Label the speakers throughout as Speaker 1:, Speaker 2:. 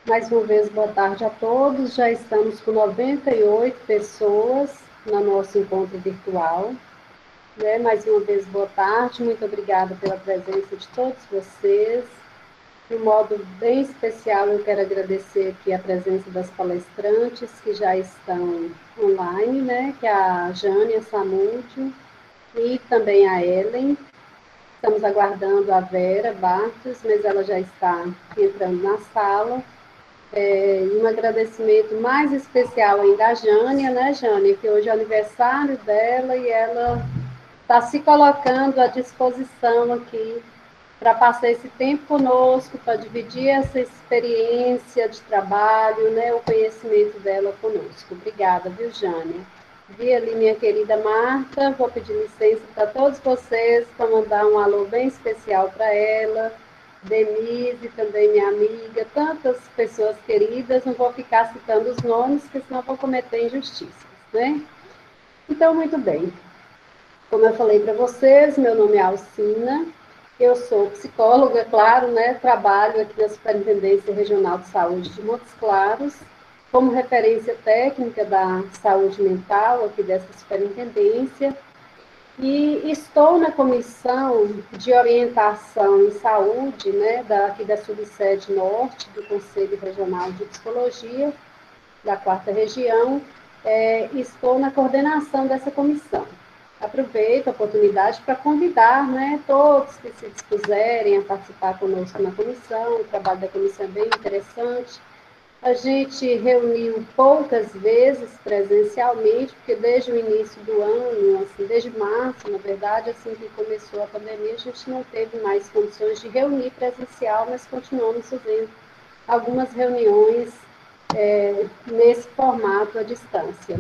Speaker 1: Mais uma vez, boa tarde a todos. Já estamos com 98 pessoas no nosso encontro virtual. Mais uma vez, boa tarde. Muito obrigada pela presença de todos vocês. De um modo bem especial, eu quero agradecer aqui a presença das palestrantes que já estão online, que é a Jânia Samúdio e também a Ellen. Estamos aguardando a Vera Bartos, mas ela já está entrando na sala. E um agradecimento mais especial ainda à Jânia, Jânia, que hoje é aniversário dela e ela está se colocando à disposição aqui para passar esse tempo conosco, para dividir essa experiência de trabalho, o conhecimento dela conosco. Obrigada, viu, Jânia? Vi ali minha querida Marta, vou pedir licença para todos vocês, para mandar um alô bem especial para ela. Denise, também minha amiga, tantas pessoas queridas, não vou ficar citando os nomes, porque senão vou cometer injustiças, Então, muito bem. Como eu falei para vocês, meu nome é Alcina, eu sou psicóloga, é claro, Trabalho aqui na Superintendência Regional de Saúde de Montes Claros, como referência técnica da saúde mental aqui dessa superintendência, e estou na comissão de orientação em saúde, aqui da Subsede Norte, do Conselho Regional de Psicologia, da 4ª Região, estou na coordenação dessa comissão. Aproveito a oportunidade para convidar, todos que se dispuserem a participar conosco na comissão. O trabalho da comissão é bem interessante. A gente reuniu poucas vezes presencialmente, porque desde o início do ano, assim, desde março, na verdade, assim que começou a pandemia, a gente não teve mais condições de reunir presencial, mas continuamos fazendo algumas reuniões nesse formato à distância,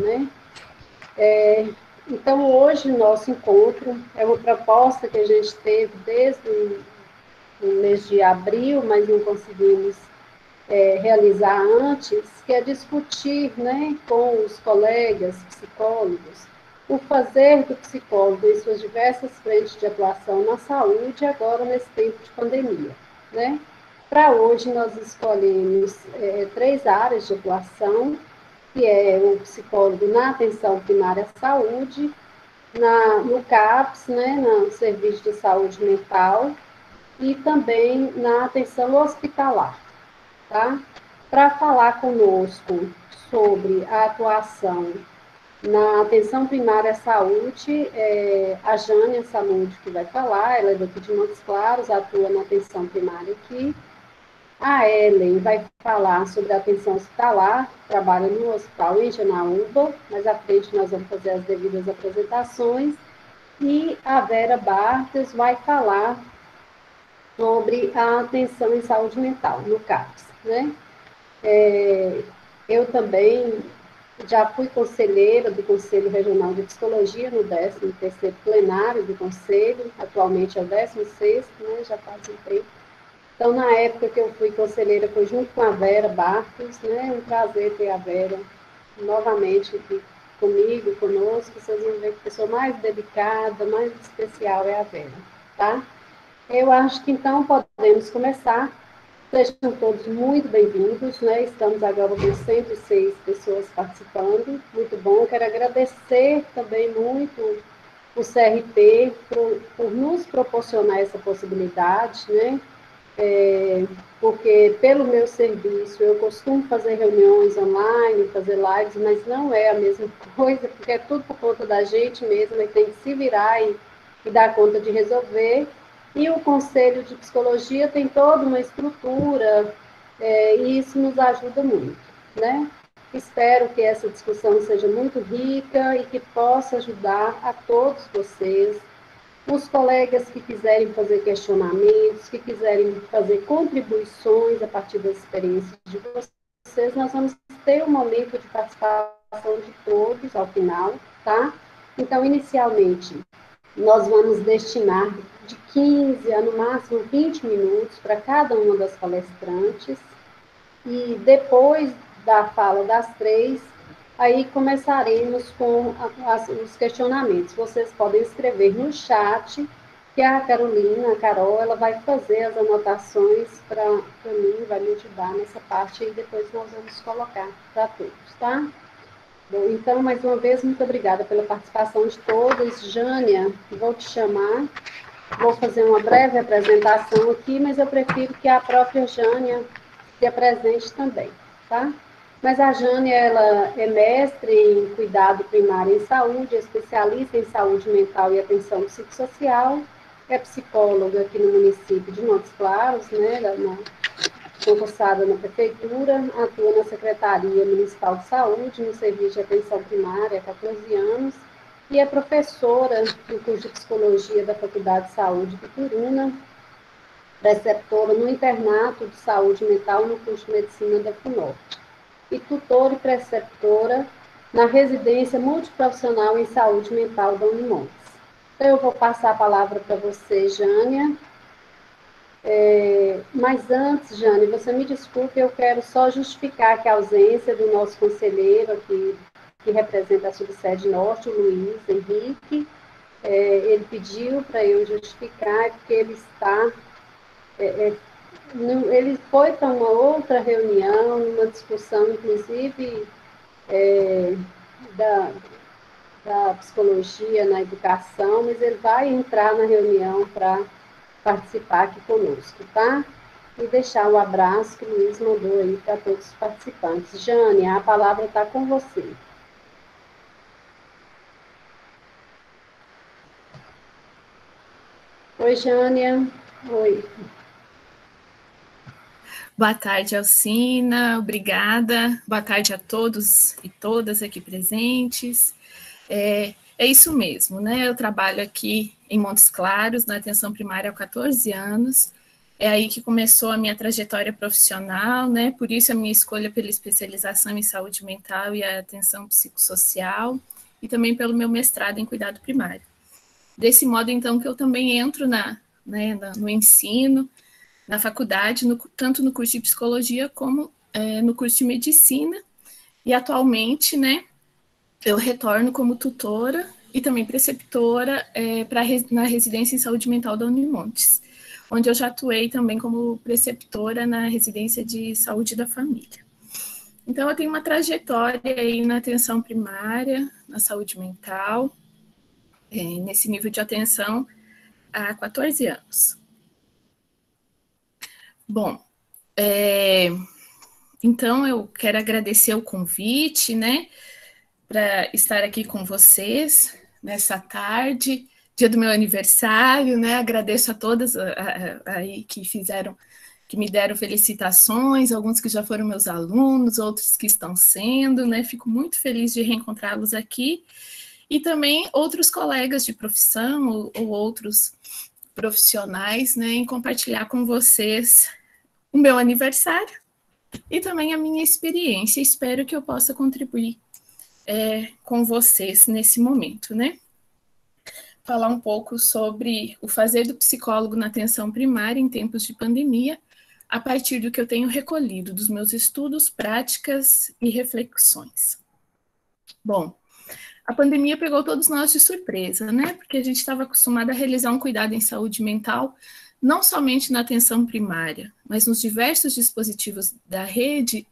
Speaker 1: Então, hoje, nosso encontro é uma proposta que a gente teve desde o mês de abril, mas não conseguimos realizar antes, que é discutir com os colegas psicólogos o fazer do psicólogo em suas diversas frentes de atuação na saúde, agora nesse tempo de pandemia. Para hoje, nós escolhemos 3 áreas de atuação, que é o psicólogo na atenção primária à saúde, no CAPS, no Serviço de Saúde Mental, e também na atenção hospitalar. Tá? Para falar conosco sobre a atuação na atenção primária à saúde, a Jânia Saúde que vai falar, ela é daqui de Montes Claros, atua na atenção primária aqui. A Ellen vai falar sobre a atenção hospitalar, trabalha no hospital em Janaúba, mais à frente nós vamos fazer as devidas apresentações. E a Vera Bartes vai falar sobre a atenção em saúde mental, no CAPS, Eu também já fui conselheira do Conselho Regional de Psicologia no 13º plenário do Conselho, atualmente é o 16º, já faz um tempo. Então, na época que eu fui conselheira, foi junto com a Vera Bartos, um prazer ter a Vera novamente aqui comigo, conosco. Vocês vão ver que a pessoa mais dedicada, mais especial é a Vera, tá? Eu acho que então podemos começar. Sejam todos muito bem-vindos, Estamos agora com 106 pessoas participando, muito bom. Quero agradecer também muito o CRP por nos proporcionar essa possibilidade, porque pelo meu serviço eu costumo fazer reuniões online, fazer lives, mas não é a mesma coisa, porque é tudo por conta da gente mesmo, e tem que se virar e dar conta de resolver. E o Conselho de Psicologia tem toda uma estrutura, e isso nos ajuda muito, Espero que essa discussão seja muito rica e que possa ajudar a todos vocês, os colegas que quiserem fazer questionamentos, que quiserem fazer contribuições a partir das experiências de vocês. Nós vamos ter um momento de participação de todos ao final, tá? Então, inicialmente, nós vamos destinar de 15 a, no máximo, 20 minutos para cada uma das palestrantes, e depois da fala das 3, aí começaremos com os questionamentos. Vocês podem escrever no chat, que a Carolina, a Carol, ela vai fazer as anotações para mim, vai me ajudar nessa parte e depois nós vamos colocar para todos, tá? Bom, então, mais uma vez, muito obrigada pela participação de todos. Jânia, vou te chamar, vou fazer uma breve apresentação aqui, mas eu prefiro que a própria Jânia se apresente também, tá? Mas a Jânia, ela é mestre em cuidado primário em saúde, é especialista em saúde mental e atenção psicossocial, é psicóloga aqui no município de Montes Claros, né, concursada na prefeitura, atua na Secretaria Municipal de Saúde, no Serviço de Atenção Primária há 14 anos, e é professora do curso de Psicologia da Faculdade de Saúde de Turuna, preceptora no Internato de Saúde Mental no curso de Medicina da FUNORTE, e tutora e preceptora na Residência Multiprofissional em Saúde Mental da Unimontes. Então, eu vou passar a palavra para você, Jânia. Mas antes, Jane, você me desculpe, eu quero só justificar que a ausência do nosso conselheiro aqui, que representa a Subsede Norte, o Luiz Henrique, ele pediu para eu justificar, porque ele está... ele foi para uma outra reunião, uma discussão, inclusive, da, da psicologia na educação, mas ele vai entrar na reunião para participar aqui conosco, tá? E deixar o abraço que o Luiz mandou aí para todos os participantes. Jane, a palavra está com você. Oi, Jânia. Oi.
Speaker 2: Boa tarde, Alcina. Obrigada. Boa tarde a todos e todas aqui presentes. É isso mesmo, né? Eu trabalho aqui em Montes Claros, na atenção primária há 14 anos. É aí que começou a minha trajetória profissional, né? Por isso a minha escolha pela especialização em saúde mental e a atenção psicossocial, e também pelo meu mestrado em cuidado primário. Desse modo, então, que eu também entro no ensino, na faculdade, tanto no curso de psicologia como no curso de medicina, e atualmente, né, eu retorno como tutora e também preceptora na residência em saúde mental da Unimontes, onde eu já atuei também como preceptora na residência de saúde da família. Então, eu tenho uma trajetória aí na atenção primária, na saúde mental, nesse nível de atenção há 14 anos. Bom, então eu quero agradecer o convite, né, para estar aqui com vocês nessa tarde, dia do meu aniversário, né? Agradeço a todas aí que me deram felicitações, alguns que já foram meus alunos, outros que estão sendo, né? Fico muito feliz de reencontrá-los aqui, e também outros colegas de profissão ou outros profissionais, né, em compartilhar com vocês o meu aniversário e também a minha experiência. Espero que eu possa contribuir com vocês nesse momento, né? Falar um pouco sobre o fazer do psicólogo na atenção primária em tempos de pandemia, a partir do que eu tenho recolhido dos meus estudos, práticas e reflexões. Bom, a pandemia pegou todos nós de surpresa, né? Porque a gente estava acostumado a realizar um cuidado em saúde mental, não somente na atenção primária, mas nos diversos dispositivos da rede,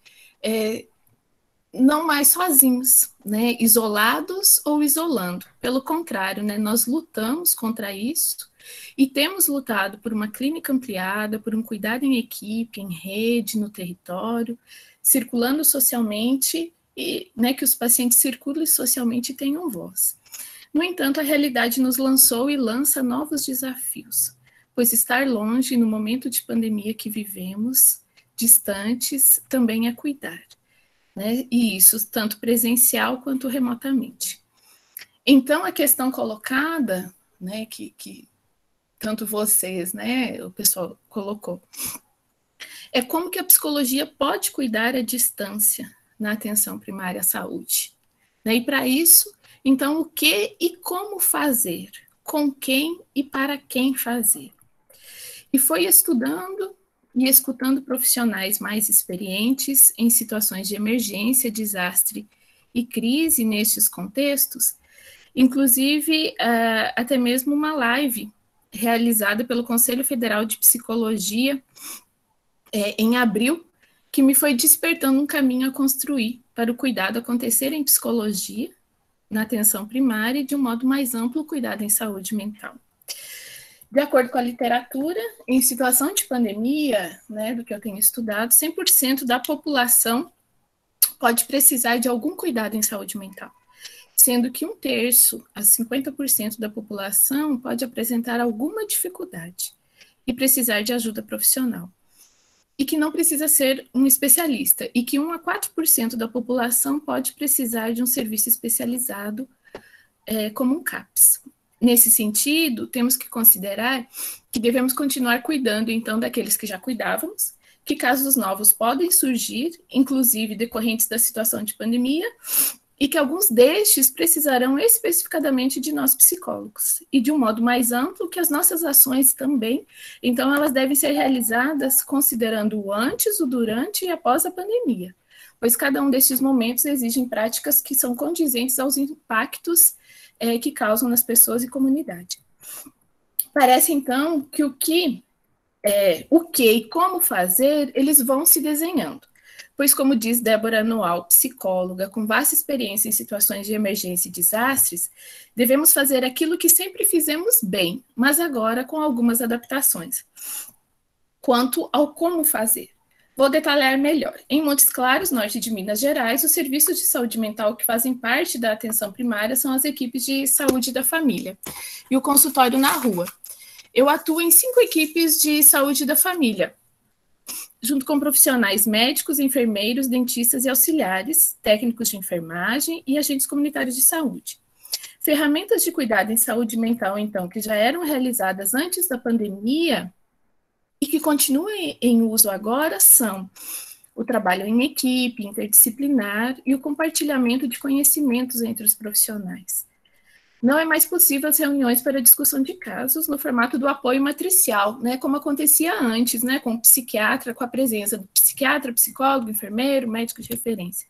Speaker 2: não mais sozinhos, né? Isolados ou isolando. Pelo contrário, né? Nós lutamos contra isso e temos lutado por uma clínica ampliada, por um cuidado em equipe, em rede, no território, circulando socialmente, e, né, que os pacientes circulem socialmente e tenham voz. No entanto, a realidade nos lançou e lança novos desafios, pois estar longe no momento de pandemia que vivemos, distantes, também é cuidar, né? E isso tanto presencial quanto remotamente. Então, a questão colocada, né, que tanto vocês, né, o pessoal colocou, é como que a psicologia pode cuidar à distância na atenção primária à saúde. E para isso, então, o que e como fazer? Com quem e para quem fazer? E foi estudando e escutando profissionais mais experientes em situações de emergência, desastre e crise nestes contextos, inclusive até mesmo uma live realizada pelo Conselho Federal de Psicologia em abril, que me foi despertando um caminho a construir para o cuidado acontecer em psicologia, na atenção primária e, de um modo mais amplo, o cuidado em saúde mental. De acordo com a literatura, em situação de pandemia, né, do que eu tenho estudado, 100% da população pode precisar de algum cuidado em saúde mental, sendo que 1/3 a 50% da população pode apresentar alguma dificuldade e precisar de ajuda profissional. E que não precisa ser um especialista, e que 1 a 4% da população pode precisar de um serviço especializado, como um CAPS. Nesse sentido, temos que considerar que devemos continuar cuidando, então, daqueles que já cuidávamos, que casos novos podem surgir, inclusive decorrentes da situação de pandemia, e que alguns destes precisarão especificadamente de nós psicólogos, e de um modo mais amplo, que as nossas ações também, então elas devem ser realizadas considerando o antes, o durante e após a pandemia, pois cada um destes momentos exigem práticas que são condizentes aos impactos que causam nas pessoas e comunidade. Parece, então, que o que e como fazer, eles vão se desenhando. Pois, como diz Débora Noal, psicóloga com vasta experiência em situações de emergência e desastres, devemos fazer aquilo que sempre fizemos bem, mas agora com algumas adaptações. Quanto ao como fazer, vou detalhar melhor. Em Montes Claros, norte de Minas Gerais, os serviços de saúde mental que fazem parte da atenção primária são as equipes de saúde da família e o consultório na rua. Eu atuo em 5 equipes de saúde da família, junto com profissionais médicos, enfermeiros, dentistas e auxiliares, técnicos de enfermagem e agentes comunitários de saúde. Ferramentas de cuidado em saúde mental, então, que já eram realizadas antes da pandemia e que continuam em uso agora são o trabalho em equipe, interdisciplinar e o compartilhamento de conhecimentos entre os profissionais. Não é mais possível as reuniões para discussão de casos no formato do apoio matricial, né, como acontecia antes, né, com o psiquiatra, com a presença do psiquiatra, psicólogo, enfermeiro, médico de referência,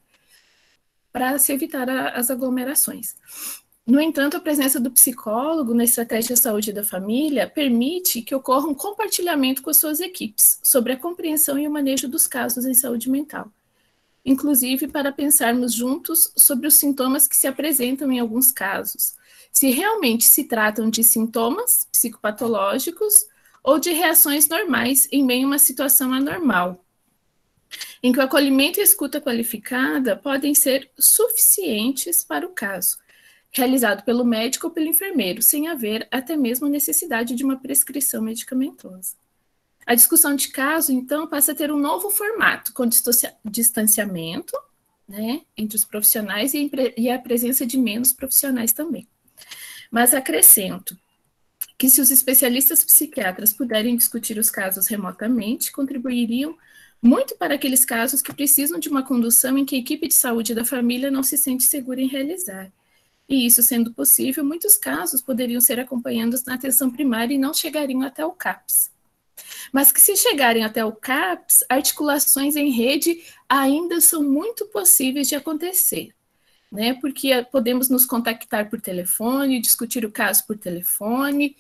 Speaker 2: para se evitar as aglomerações. No entanto, a presença do psicólogo na estratégia de saúde da família permite que ocorra um compartilhamento com as suas equipes sobre a compreensão e o manejo dos casos em saúde mental, inclusive para pensarmos juntos sobre os sintomas que se apresentam em alguns casos, se realmente se tratam de sintomas psicopatológicos ou de reações normais em meio a uma situação anormal, em que o acolhimento e a escuta qualificada podem ser suficientes para o caso, realizado pelo médico ou pelo enfermeiro, sem haver até mesmo necessidade de uma prescrição medicamentosa. A discussão de caso, então, passa a ter um novo formato, com distanciamento, né, entre os profissionais e a presença de menos profissionais também. Mas acrescento que se os especialistas psiquiatras puderem discutir os casos remotamente, contribuiriam muito para aqueles casos que precisam de uma condução em que a equipe de saúde da família não se sente segura em realizar. E isso sendo possível, muitos casos poderiam ser acompanhados na atenção primária e não chegariam até o CAPS. Mas que se chegarem até o CAPS, articulações em rede ainda são muito possíveis de acontecer, né? Porque podemos nos contactar por telefone, discutir o caso por telefone,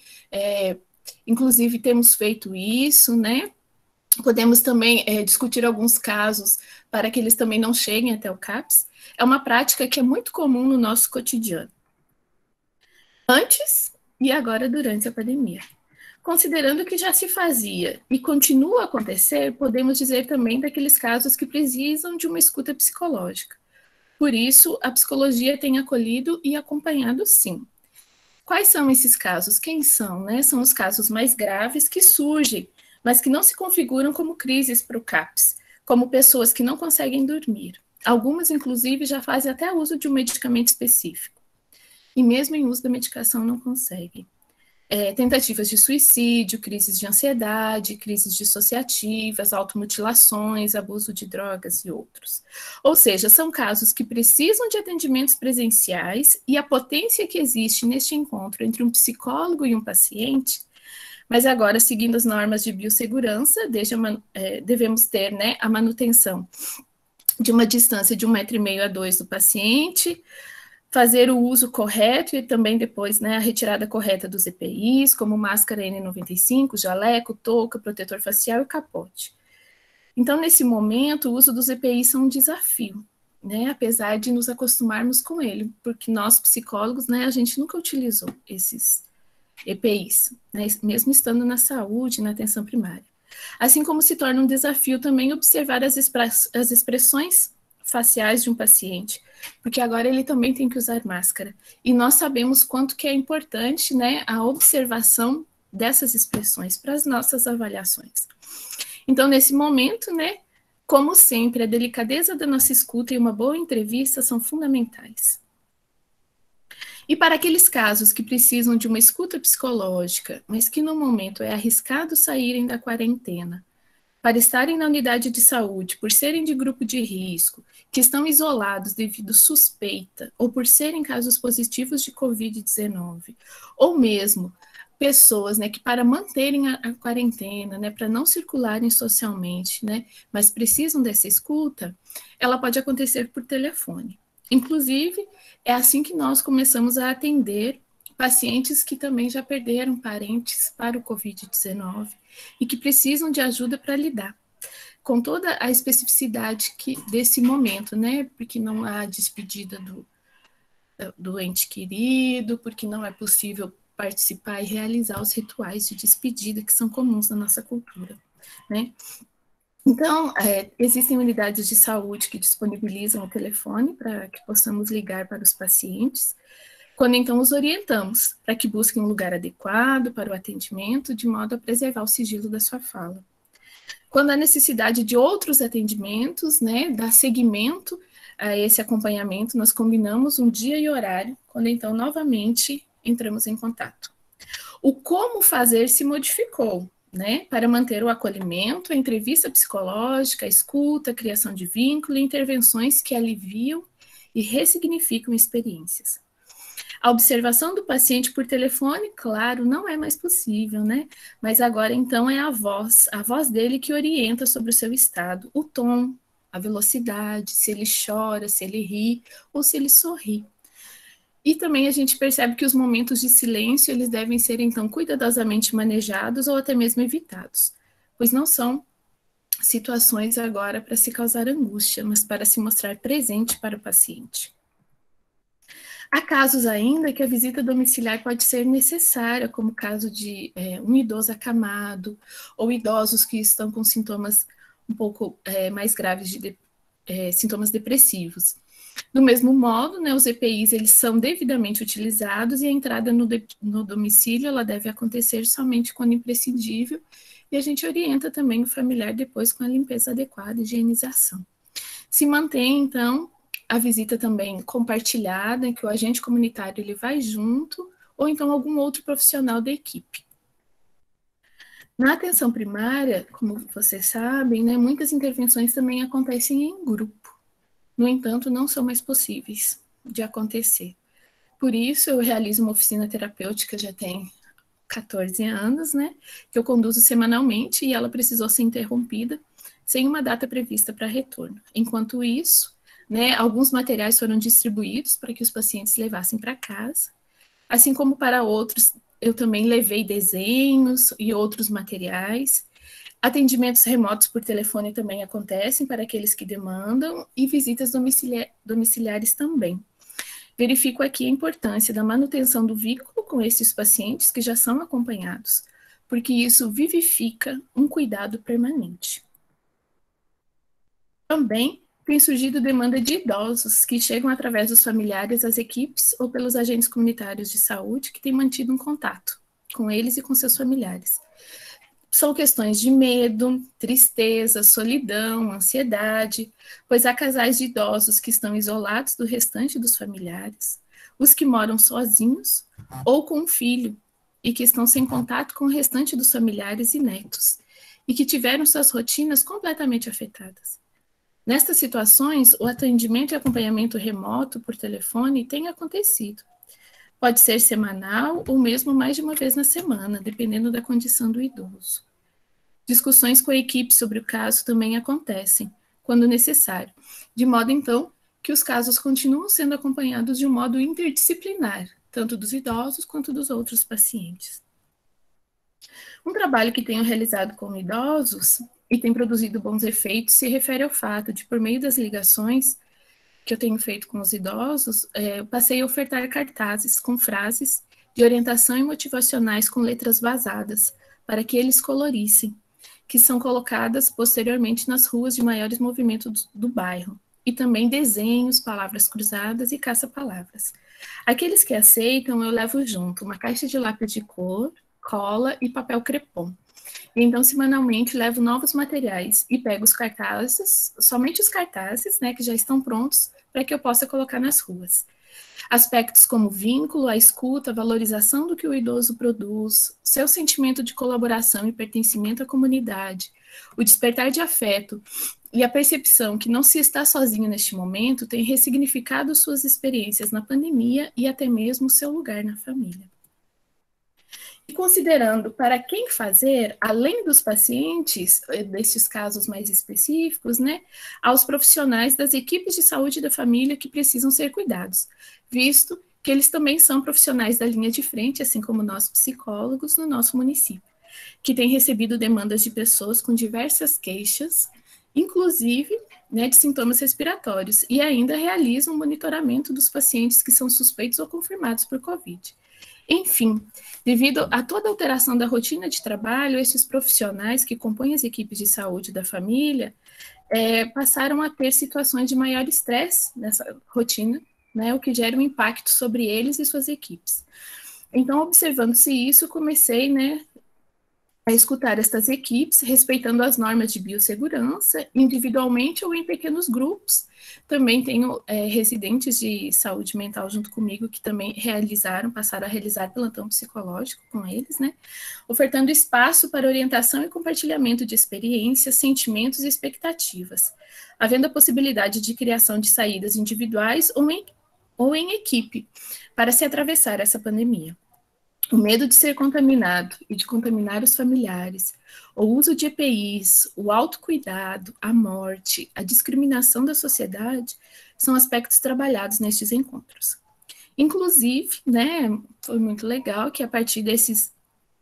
Speaker 2: inclusive temos feito isso, né? Podemos também discutir alguns casos para que eles também não cheguem até o CAPS. É uma prática que é muito comum no nosso cotidiano, antes e agora durante a pandemia. Considerando que já se fazia e continua a acontecer, podemos dizer também daqueles casos que precisam de uma escuta psicológica. Por isso, a psicologia tem acolhido e acompanhado, sim. Quais são esses casos? Quem são? Né? São os casos mais graves que surgem, mas que não se configuram como crises para o CAPS, como pessoas que não conseguem dormir. Algumas, inclusive, já fazem até uso de um medicamento específico. E mesmo em uso da medicação não conseguem. Tentativas de suicídio, crises de ansiedade, crises dissociativas, automutilações, abuso de drogas e outros. Ou seja, são casos que precisam de atendimentos presenciais e a potência que existe neste encontro entre um psicólogo e um paciente, mas agora, seguindo as normas de biossegurança, devemos ter, né, a manutenção de uma distância de 1,5 m a 2 do paciente, fazer o uso correto e também depois, né, a retirada correta dos EPIs, como máscara N95, jaleco, touca, protetor facial e capote. Então, nesse momento, o uso dos EPIs são um desafio, né, apesar de nos acostumarmos com ele, porque nós, psicólogos, né, a gente nunca utilizou esses EPIs, né, mesmo estando na saúde, na atenção primária. Assim como se torna um desafio também observar as expressões faciais de um paciente, porque agora ele também tem que usar máscara. E nós sabemos quanto que é importante, né, a observação dessas expressões para as nossas avaliações. Então, nesse momento, né, como sempre, a delicadeza da nossa escuta e uma boa entrevista são fundamentais. E para aqueles casos que precisam de uma escuta psicológica, mas que no momento é arriscado saírem da quarentena, para estarem na unidade de saúde, por serem de grupo de risco, que estão isolados devido suspeita, ou por serem casos positivos de Covid-19, ou mesmo pessoas, né, que para manterem a quarentena, né, para não circularem socialmente, né, mas precisam dessa escuta, ela pode acontecer por telefone. Inclusive, é assim que nós começamos a atender pacientes que também já perderam parentes para o Covid-19 e que precisam de ajuda para lidar com toda a especificidade desse momento, né? Porque não há despedida do ente querido, porque não é possível participar e realizar os rituais de despedida que são comuns na nossa cultura, né? Então, existem unidades de saúde que disponibilizam o telefone para que possamos ligar para os pacientes, quando então os orientamos para que busquem um lugar adequado para o atendimento, de modo a preservar o sigilo da sua fala. Quando há necessidade de outros atendimentos, né, dar seguimento a esse acompanhamento, nós combinamos um dia e horário, quando então novamente entramos em contato. O como fazer se modificou, né, para manter o acolhimento, a entrevista psicológica, a escuta, a criação de vínculo e intervenções que aliviam e ressignificam experiências. A observação do paciente por telefone, claro, não é mais possível, né? Mas agora, então, é a voz dele que orienta sobre o seu estado, o tom, a velocidade, se ele chora, se ele ri ou se ele sorri. E também a gente percebe que os momentos de silêncio, eles devem ser, então, cuidadosamente manejados ou até mesmo evitados, pois não são situações agora para se causar angústia, mas para se mostrar presente para o paciente. Há casos ainda que a visita domiciliar pode ser necessária, como o caso de um idoso acamado, ou idosos que estão com sintomas um pouco mais graves de sintomas depressivos. Do mesmo modo, né, os EPIs eles são devidamente utilizados e a entrada no domicílio ela deve acontecer somente quando imprescindível, e a gente orienta também o familiar depois com a limpeza adequada e higienização. Se mantém, então, a visita também compartilhada, em que o agente comunitário ele vai junto, ou então algum outro profissional da equipe. Na atenção primária, como vocês sabem, né, muitas intervenções também acontecem em grupo. No entanto, não são mais possíveis de acontecer. Por isso, eu realizo uma oficina terapêutica já tem 14 anos, né, que eu conduzo semanalmente, e ela precisou ser interrompida sem uma data prevista para retorno. Enquanto isso, né, alguns materiais foram distribuídos para que os pacientes levassem para casa, assim como para outros, eu também levei desenhos e outros materiais. Atendimentos remotos por telefone também acontecem para aqueles que demandam, e visitas domiciliares também. Verifico aqui a importância da manutenção do vínculo com esses pacientes que já são acompanhados, porque isso vivifica um cuidado permanente. Também tem surgido demanda de idosos que chegam através dos familiares às equipes ou pelos agentes comunitários de saúde que têm mantido um contato com eles e com seus familiares. São questões de medo, tristeza, solidão, ansiedade, pois há casais de idosos que estão isolados do restante dos familiares, os que moram sozinhos ou com um filho e que estão sem contato com o restante dos familiares e netos, e que tiveram suas rotinas completamente afetadas. Nestas situações, o atendimento e acompanhamento remoto por telefone tem acontecido. Pode ser semanal ou mesmo mais de uma vez na semana, dependendo da condição do idoso. Discussões com a equipe sobre o caso também acontecem, quando necessário, de modo, então, que os casos continuam sendo acompanhados de um modo interdisciplinar, tanto dos idosos quanto dos outros pacientes. Um trabalho que tenho realizado com idosos e tem produzido bons efeitos se refere ao fato de, por meio das ligações que eu tenho feito com os idosos, eu passei a ofertar cartazes com frases de orientação e motivacionais com letras vazadas, para que eles colorissem, que são colocadas posteriormente nas ruas de maiores movimentos do bairro, e também desenhos, palavras cruzadas e caça-palavras. Aqueles que aceitam, eu levo junto uma caixa de lápis de cor, cola e papel crepom. E então, semanalmente, levo novos materiais e pego os cartazes, somente os cartazes, né, que já estão prontos, para que eu possa colocar nas ruas. Aspectos como vínculo, a escuta, a valorização do que o idoso produz, seu sentimento de colaboração e pertencimento à comunidade, o despertar de afeto e a percepção que não se está sozinho neste momento tem ressignificado suas experiências na pandemia e até mesmo seu lugar na família. E considerando para quem fazer, além dos pacientes, desses casos mais específicos, né, aos profissionais das equipes de saúde da família que precisam ser cuidados, visto que eles também são profissionais da linha de frente, assim como nós psicólogos no nosso município, que têm recebido demandas de pessoas com diversas queixas, inclusive, né, de sintomas respiratórios, e ainda realizam um monitoramento dos pacientes que são suspeitos ou confirmados por Covid. Enfim, devido a toda a alteração da rotina de trabalho, esses profissionais que compõem as equipes de saúde da família passaram a ter situações de maior estresse nessa rotina, né, o que gera um impacto sobre eles e suas equipes. Então, observando-se isso, comecei, né, a escutar estas equipes, respeitando as normas de biossegurança, individualmente ou em pequenos grupos. Também tenho residentes de saúde mental junto comigo que também passaram a realizar plantão psicológico com eles, né? Ofertando espaço para orientação e compartilhamento de experiências, sentimentos e expectativas, havendo a possibilidade de criação de saídas individuais ou em equipe para se atravessar essa pandemia. O medo de ser contaminado e de contaminar os familiares, o uso de EPIs, o autocuidado, a morte, a discriminação da sociedade são aspectos trabalhados nestes encontros. Inclusive, né, foi muito legal que a partir desses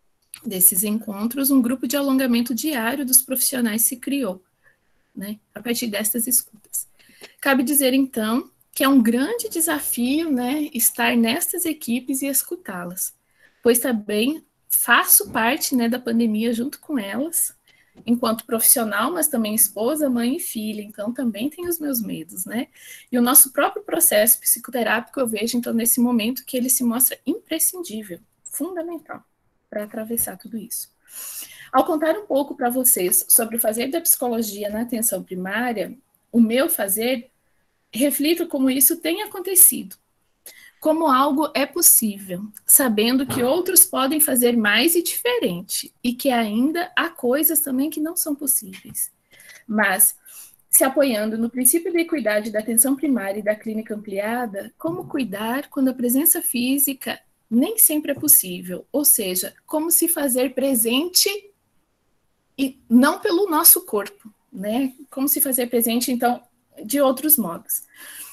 Speaker 2: encontros, um grupo de alongamento diário dos profissionais se criou, né, a partir destas escutas. Cabe dizer, então, que é um grande desafio, né, estar nestas equipes e escutá-las, pois também faço parte, né, da pandemia junto com elas, enquanto profissional, mas também esposa, mãe e filha, então também tenho os meus medos, né? E o nosso próprio processo psicoterápico eu vejo, então, nesse momento que ele se mostra imprescindível, fundamental, para atravessar tudo isso. Ao contar um pouco para vocês sobre o fazer da psicologia na atenção primária, o meu fazer, reflito como isso tem acontecido, como algo é possível, sabendo que outros podem fazer mais e diferente, e que ainda há coisas também que não são possíveis. Mas, se apoiando no princípio da equidade da atenção primária e da clínica ampliada, como cuidar quando a presença física nem sempre é possível, ou seja, como se fazer presente e não pelo nosso corpo, né? Como se fazer presente, então, de outros modos.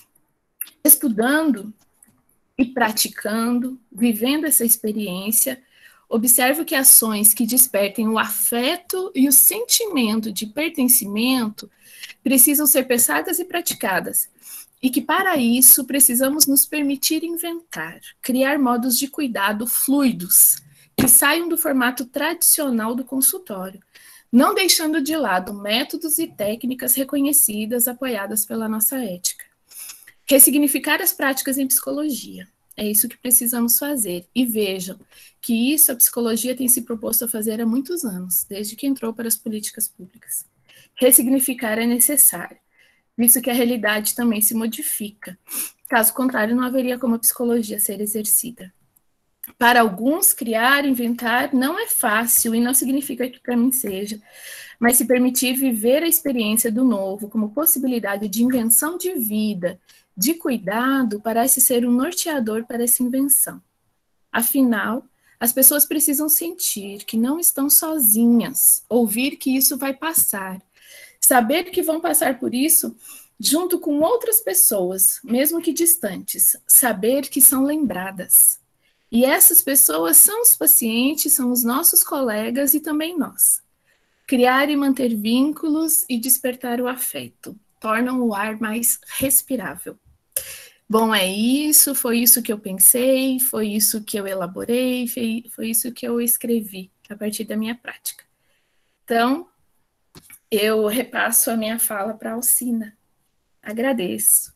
Speaker 2: Estudando e praticando, vivendo essa experiência, observo que ações que despertem o afeto e o sentimento de pertencimento precisam ser pensadas e praticadas, e que para isso precisamos nos permitir inventar, criar modos de cuidado fluidos, que saiam do formato tradicional do consultório, não deixando de lado métodos e técnicas reconhecidas, apoiadas pela nossa ética. Ressignificar as práticas em psicologia. É isso que precisamos fazer. E vejam que isso a psicologia tem se proposto a fazer há muitos anos, desde que entrou para as políticas públicas. Ressignificar é necessário, visto que a realidade também se modifica. Caso contrário, não haveria como a psicologia ser exercida. Para alguns, criar, inventar não é fácil e não significa que para mim seja, mas se permitir viver a experiência do novo como possibilidade de invenção de vida, de cuidado, parece ser um norteador para essa invenção. Afinal, as pessoas precisam sentir que não estão sozinhas, ouvir que isso vai passar, saber que vão passar por isso junto com outras pessoas, mesmo que distantes, saber que são lembradas. E essas pessoas são os pacientes, são os nossos colegas e também nós. Criar e manter vínculos e despertar o afeto tornam o ar mais respirável. Bom, é isso, foi isso que eu pensei, foi isso que eu elaborei, foi isso que eu escrevi a partir da minha prática. Então, eu repasso a minha fala para a Alcina. Agradeço.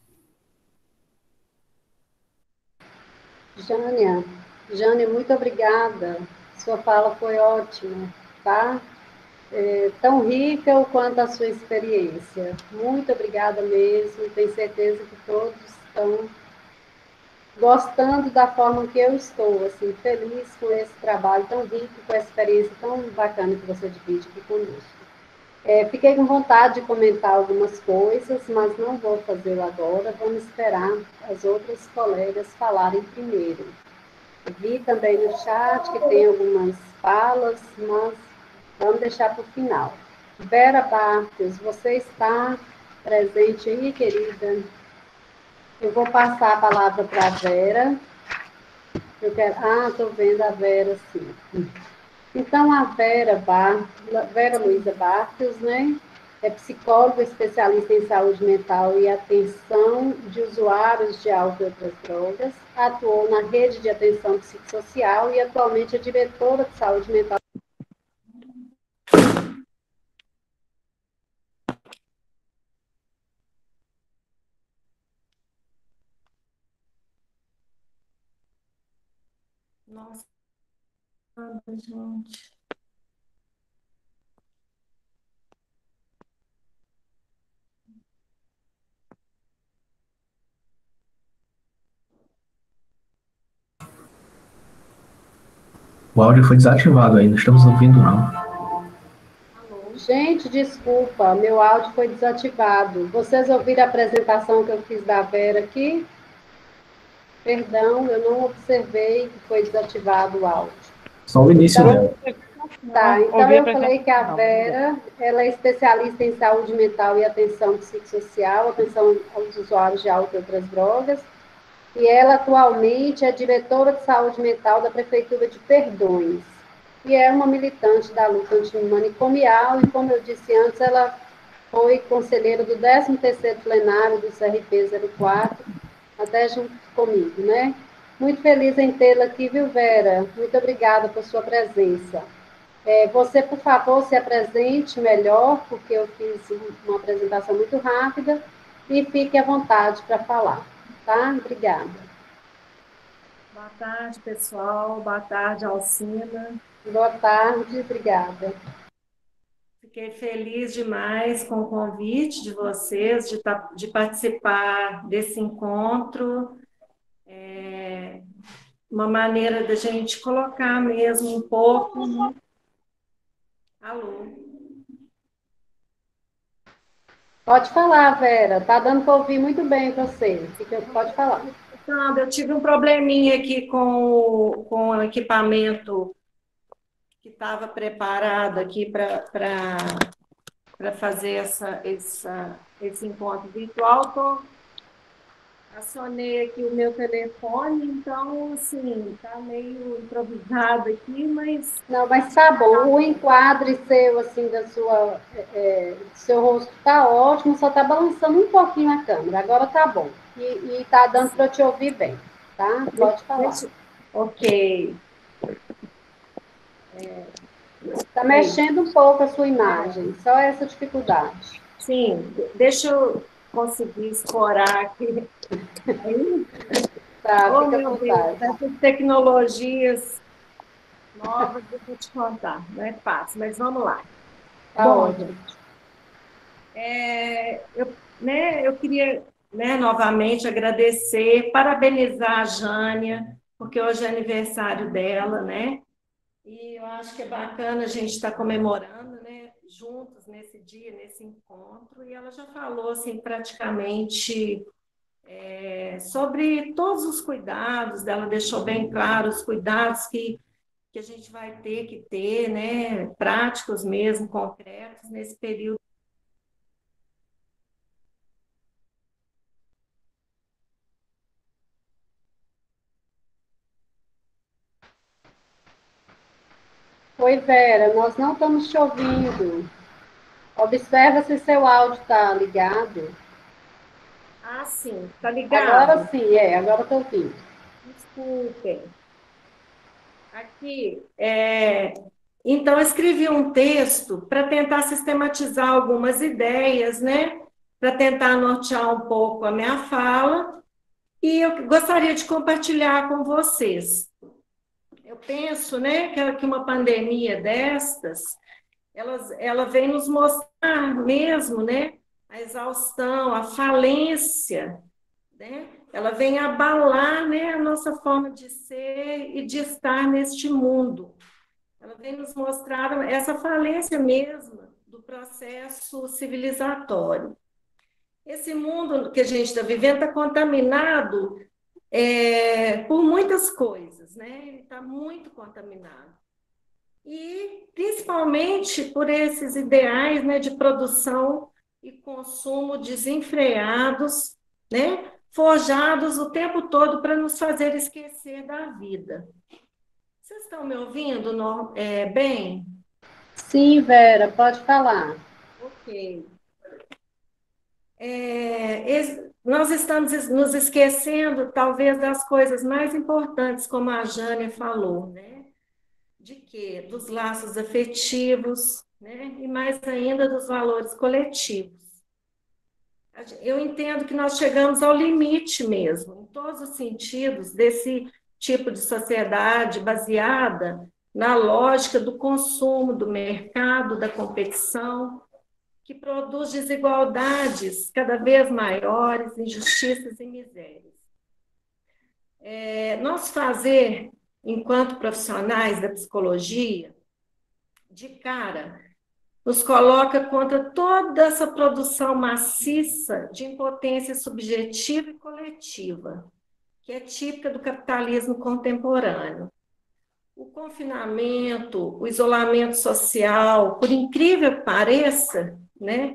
Speaker 1: Jânia, muito obrigada. Sua fala foi ótima, tá? Tão rica o quanto a sua experiência. Muito obrigada mesmo. Tenho certeza que todos estão gostando da forma que eu estou, assim, feliz com esse trabalho tão rico, com essa experiência tão bacana que você divide aqui conosco. Fiquei com vontade de comentar algumas coisas, mas não vou fazê-lo agora. Vamos esperar as outras colegas falarem primeiro. Vi também no chat que tem algumas falas, mas vamos deixar para o final. Vera Bartos, você está presente aí, querida? Eu vou passar a palavra para a Vera. Estou vendo a Vera, sim. Então, a Vera Luiza Bartos, né? É psicóloga especialista em saúde mental e atenção de usuários de álcool e outras drogas, atuou na rede de atenção psicossocial e atualmente é diretora de saúde mental.
Speaker 3: Nossa, gente.
Speaker 4: O áudio foi desativado aí, não estamos ouvindo não.
Speaker 1: Gente, desculpa, meu áudio foi desativado. Vocês ouviram a apresentação que eu fiz da Vera aqui? Perdão, eu não observei que foi desativado o áudio.
Speaker 4: Só o início dela.
Speaker 1: Tá, então eu falei que a Vera, ela é especialista em saúde mental e atenção psicossocial, atenção aos usuários de álcool e outras drogas, e ela atualmente é diretora de saúde mental da Prefeitura de Perdões, e é uma militante da luta antimanicomial, e como eu disse antes, ela foi conselheira do 13º plenário do CRP 04, até junto comigo, né? Muito feliz em tê-la aqui, viu, Vera? Muito obrigada por sua presença. Você, por favor, se apresente melhor, porque eu fiz uma apresentação muito rápida, e fique à vontade para falar, tá? Obrigada.
Speaker 3: Boa tarde, pessoal. Boa tarde, Alcina.
Speaker 1: Boa tarde, obrigada.
Speaker 3: Fiquei feliz demais com o convite de vocês, de participar desse encontro. Uma maneira da gente colocar mesmo um pouco, né? Alô?
Speaker 1: Pode falar, Vera. Tá dando para ouvir muito bem você. Pode falar.
Speaker 3: Então, eu tive um probleminha aqui com o equipamento que estava preparado aqui para fazer esse encontro virtual. Acionei aqui o meu telefone, então, assim, está meio improvisado aqui, mas...
Speaker 1: Não, mas tá bom. O enquadre seu, assim, seu rosto tá ótimo, só tá balançando um pouquinho a câmera. Agora tá bom. E tá dando para te ouvir bem, tá? Pode falar.
Speaker 3: Ok.
Speaker 1: Tá mexendo um pouco a sua imagem, só essa dificuldade.
Speaker 3: Sim, deixa eu conseguir explorar aqui.
Speaker 1: Tá,
Speaker 3: Oh,
Speaker 1: fica à
Speaker 3: meu Deus,
Speaker 1: vontade.
Speaker 3: essas tecnologias novas, eu vou te contar, não é fácil, mas vamos lá.
Speaker 1: Tá
Speaker 3: Bom,
Speaker 1: ótimo.
Speaker 3: gente, eu queria, novamente agradecer, parabenizar a Jânia, porque hoje é aniversário dela, né? E eu acho que é bacana a gente estar comemorando, né, juntos nesse dia, nesse encontro. E ela já falou, assim, praticamente sobre todos os cuidados, ela deixou bem claro os cuidados que a gente vai ter que ter, né, práticos mesmo, concretos, nesse período
Speaker 1: Oi, Vera, nós não estamos te ouvindo. Observa se seu áudio está ligado.
Speaker 3: Ah, sim, tá
Speaker 1: Agora
Speaker 3: ligado?
Speaker 1: sim, agora estou ouvindo.
Speaker 3: Desculpem. Aqui, então, eu escrevi um texto para tentar sistematizar algumas ideias, né? Para tentar nortear um pouco a minha fala, e eu gostaria de compartilhar com vocês. Eu penso, né, que uma pandemia destas, ela vem nos mostrar mesmo, né, a exaustão, a falência, né? Ela vem abalar, né, a nossa forma de ser e de estar neste mundo. Ela vem nos mostrar essa falência mesmo do processo civilizatório. Esse mundo que a gente está vivendo está contaminado por muitas coisas, né? Ele está muito contaminado. E principalmente por esses ideais, né, de produção e consumo desenfreados, né, forjados o tempo todo para nos fazer esquecer da vida. Vocês estão me ouvindo bem?
Speaker 1: Sim, Vera, pode falar.
Speaker 3: Ok. Nós estamos nos esquecendo, talvez, das coisas mais importantes, como a Jânia falou, né? De quê? Dos laços afetivos, né? E mais ainda dos valores coletivos. Eu entendo que nós chegamos ao limite mesmo, em todos os sentidos, desse tipo de sociedade baseada na lógica do consumo, do mercado, da competição, que produz desigualdades cada vez maiores, injustiças e misérias. Nós fazer, enquanto profissionais da psicologia, de cara, nos coloca contra toda essa produção maciça de impotência subjetiva e coletiva, que é típica do capitalismo contemporâneo. O confinamento, o isolamento social, por incrível que pareça, né,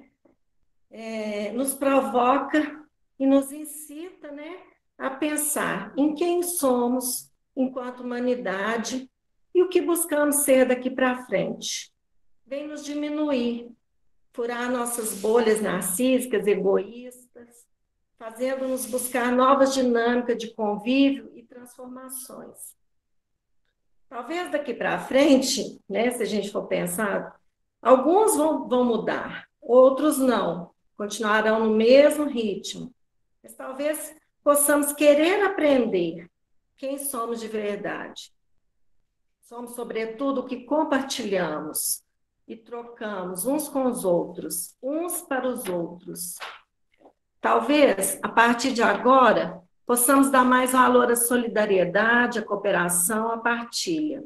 Speaker 3: nos provoca e nos incita, né, a pensar em quem somos enquanto humanidade e o que buscamos ser daqui para frente. Vem nos diminuir, furar nossas bolhas narcísicas, egoístas, fazendo-nos buscar novas dinâmicas de convívio e transformações. Talvez daqui para frente, né, se a gente for pensar, alguns vão mudar, outros não, continuarão no mesmo ritmo. Mas talvez possamos querer aprender quem somos de verdade. Somos, sobretudo, o que compartilhamos e trocamos uns com os outros, uns para os outros. Talvez, a partir de agora, possamos dar mais valor à solidariedade, à cooperação, à partilha.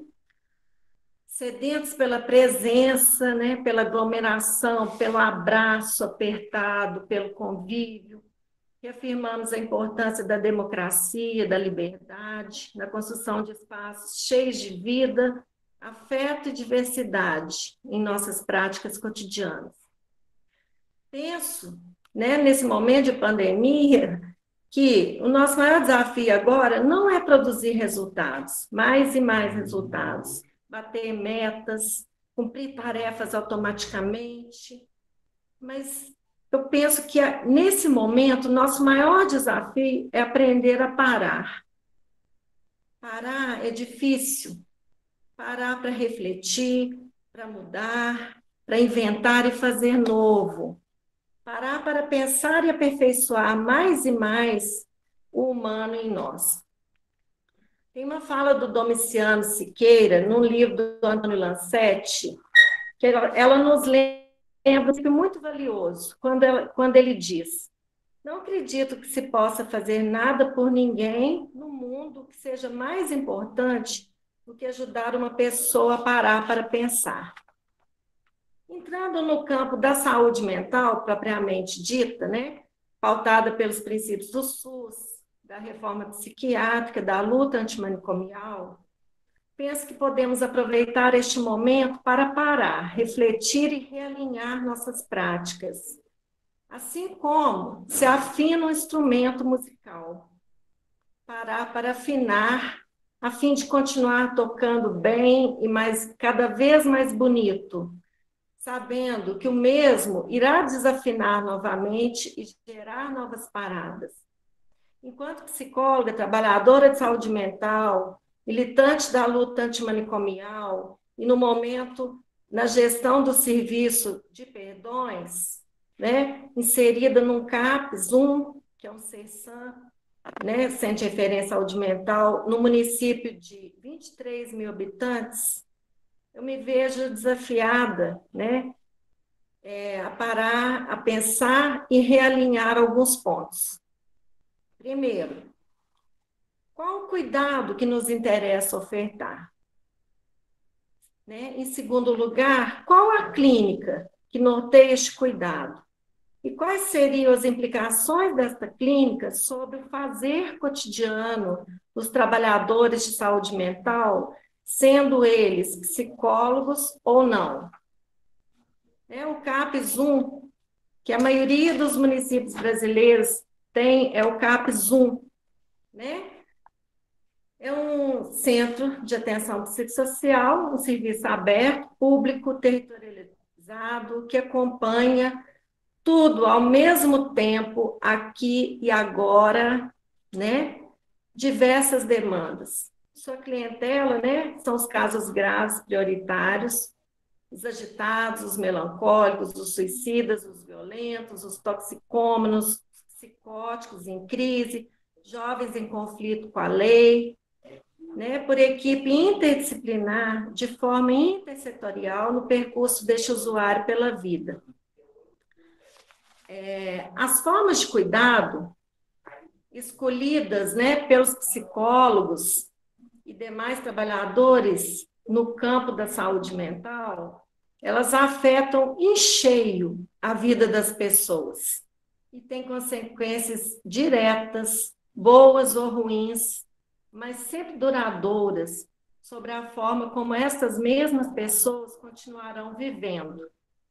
Speaker 3: Sedentos pela presença, né, pela aglomeração, pelo abraço apertado, pelo convívio, reafirmamos a importância da democracia, da liberdade, na construção de espaços cheios de vida, afeto e diversidade em nossas práticas cotidianas. Penso, né, nesse momento de pandemia, que o nosso maior desafio agora não é produzir resultados, mais e mais resultados, bater metas, cumprir tarefas automaticamente, mas eu penso que nesse momento o nosso maior desafio é aprender a parar. Parar é difícil. Parar para refletir, para mudar, para inventar e fazer novo. Parar para pensar e aperfeiçoar mais e mais o humano em nós. Tem uma fala do Domiciano Siqueira, num livro do Antônio Lancetti, que ela nos lembra que é muito valioso, quando ele diz: não acredito que se possa fazer nada por ninguém no mundo que seja mais importante do que ajudar uma pessoa a parar para pensar. Entrando no campo da saúde mental, propriamente dita, né, pautada pelos princípios do SUS, da reforma psiquiátrica, da luta antimanicomial, penso que podemos aproveitar este momento para parar, refletir e realinhar nossas práticas, assim como se afina um instrumento musical. Parar para afinar a fim de continuar tocando bem e cada vez mais bonito, sabendo que o mesmo irá desafinar novamente e gerar novas paradas. Enquanto psicóloga, trabalhadora de saúde mental, militante da luta antimanicomial e, no momento, na gestão do serviço de perdões, né, inserida num CAPS 1, que é um CESAM, né, Centro de Referência à Saúde Mental, no município de 23 mil habitantes, eu me vejo desafiada, né, a parar, a pensar e realinhar alguns pontos. Primeiro, qual o cuidado que nos interessa ofertar? Né? Em segundo lugar, qual a clínica que norteia este cuidado? E quais seriam as implicações desta clínica sobre o fazer cotidiano dos trabalhadores de saúde mental, sendo eles psicólogos ou não? O CAPS 1, que a maioria dos municípios brasileiros tem, é o CAPS 1, né? É um centro de atenção psicossocial, um serviço aberto, público, territorializado, que acompanha tudo ao mesmo tempo, aqui e agora, né? Diversas demandas. Sua clientela, né? São os casos graves prioritários, os agitados, os melancólicos, os suicidas, os violentos, os toxicômanos, os psicóticos em crise, jovens em conflito com a lei, né, por equipe interdisciplinar, de forma intersetorial, no percurso deste usuário pela vida. As formas de cuidado escolhidas, né, pelos psicólogos e demais trabalhadores no campo da saúde mental, elas afetam em cheio a vida das pessoas e têm consequências diretas, boas ou ruins, mas sempre duradouras, sobre a forma como essas mesmas pessoas continuarão vivendo.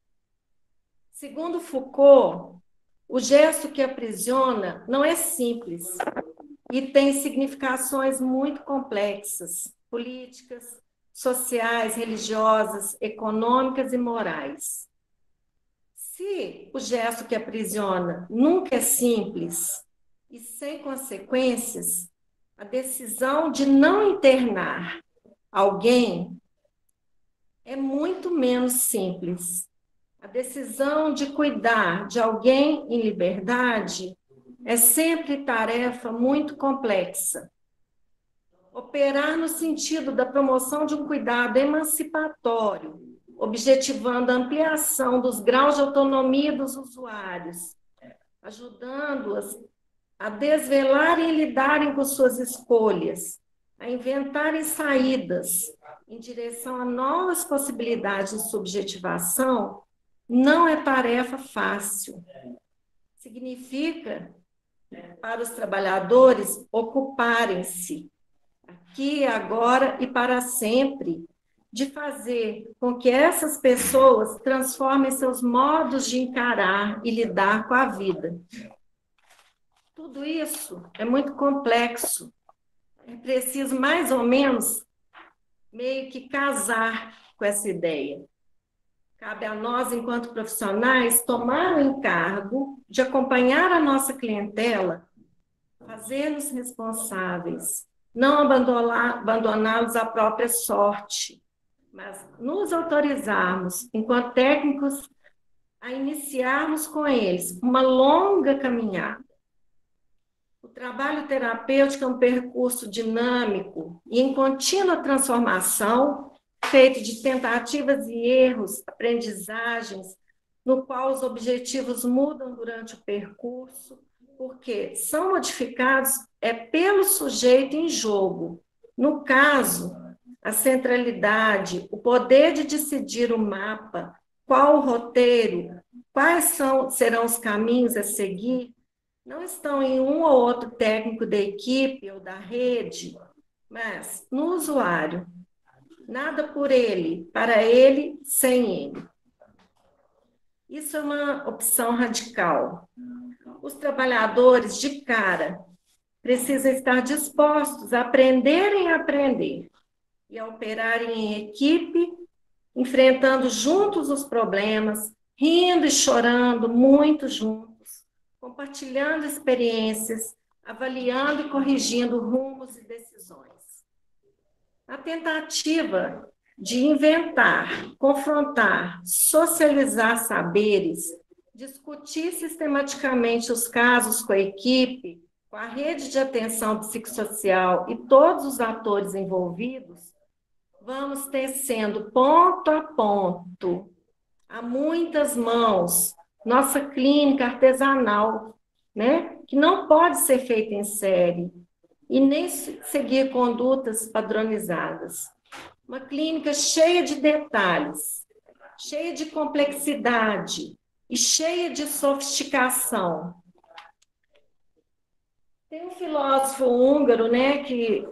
Speaker 3: Segundo Foucault, o gesto que aprisiona não é simples e tem significações muito complexas, políticas, sociais, religiosas, econômicas e morais. Se o gesto que aprisiona nunca é simples e sem consequências, a decisão de não internar alguém é muito menos simples. A decisão de cuidar de alguém em liberdade é sempre tarefa muito complexa. Operar no sentido da promoção de um cuidado emancipatório, objetivando a ampliação dos graus de autonomia dos usuários, ajudando-as a desvelarem e lidarem com suas escolhas, a inventarem saídas em direção a novas possibilidades de subjetivação, não é tarefa fácil. Significa, para os trabalhadores, ocuparem-se, aqui, agora e para sempre, de fazer com que essas pessoas transformem seus modos de encarar e lidar com a vida. Tudo isso é muito complexo. É preciso, mais ou menos, meio que casar com essa ideia. Cabe a nós, enquanto profissionais, tomar o encargo de acompanhar a nossa clientela, fazer-nos responsáveis, não abandoná-los à própria sorte, mas nos autorizarmos, enquanto técnicos, a iniciarmos com eles uma longa caminhada. O trabalho terapêutico é um percurso dinâmico e em contínua transformação, feito de tentativas e erros, aprendizagens, no qual os objetivos mudam durante o percurso, porque são modificados pelo sujeito em jogo. No caso, a centralidade, o poder de decidir o mapa, qual o roteiro, serão os caminhos a seguir, não estão em um ou outro técnico da equipe ou da rede, mas no usuário. Nada por ele, para ele, sem ele. Isso é uma opção radical. Os trabalhadores, de cara, precisam estar dispostos a aprenderem a aprender e a operarem em equipe, enfrentando juntos os problemas, rindo e chorando muito juntos, compartilhando experiências, avaliando e corrigindo rumos e decisões. A tentativa de inventar, confrontar, socializar saberes, discutir sistematicamente os casos com a equipe, com a rede de atenção psicossocial e todos os atores envolvidos, vamos tecendo ponto a ponto, a muitas mãos, nossa clínica artesanal, né? Que não pode ser feita em série e nem seguir condutas padronizadas. Uma clínica cheia de detalhes, cheia de complexidade e cheia de sofisticação. Tem um filósofo húngaro, né,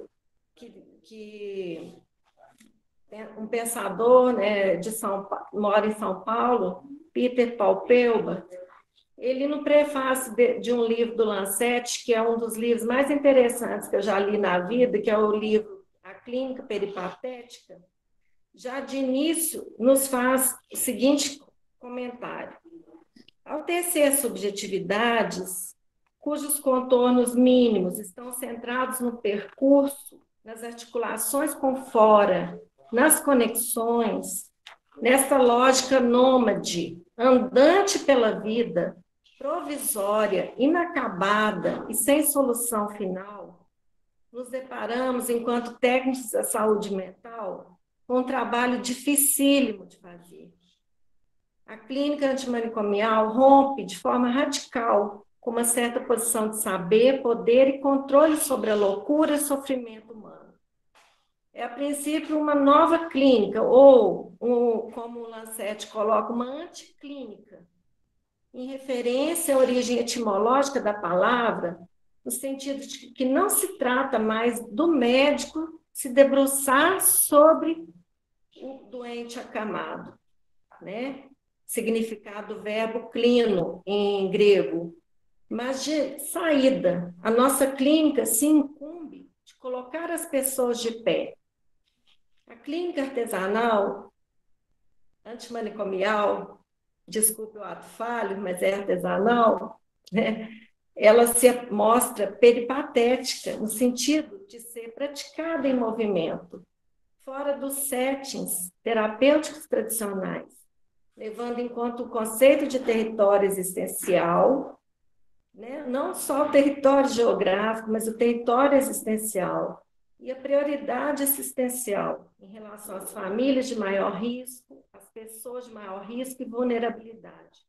Speaker 3: um pensador, né, mora em São Paulo, Peter Paul Pelba. Ele, no prefácio de um livro do Lancet, que é um dos livros mais interessantes que eu já li na vida, que é o livro A Clínica Peripatética, já de início nos faz o seguinte comentário. Ao tecer subjetividades, cujos contornos mínimos estão centrados no percurso, nas articulações com fora, nas conexões, nessa lógica nômade, andante pela vida, provisória, inacabada e sem solução final, nos deparamos, enquanto técnicos da saúde mental, com um trabalho dificílimo de fazer. A clínica antimanicomial rompe de forma radical com uma certa posição de saber, poder e controle sobre a loucura e sofrimento humano. É, a princípio, uma nova clínica, ou, como o Lancet coloca, uma anticlínica, em referência à origem etimológica da palavra, no sentido de que não se trata mais do médico se debruçar sobre o doente acamado, né? Significado do verbo clino, em grego, mas de saída. A nossa clínica se incumbe de colocar as pessoas de pé. A clínica artesanal, antimanicomial, desculpe o ato falho, mas é artesanal, né? Ela se mostra peripatética, no sentido de ser praticada em movimento, fora dos settings terapêuticos tradicionais, levando em conta o conceito de território existencial, né? Não só o território geográfico, mas o território existencial e a prioridade assistencial em relação às famílias de maior risco, às pessoas de maior risco e vulnerabilidade.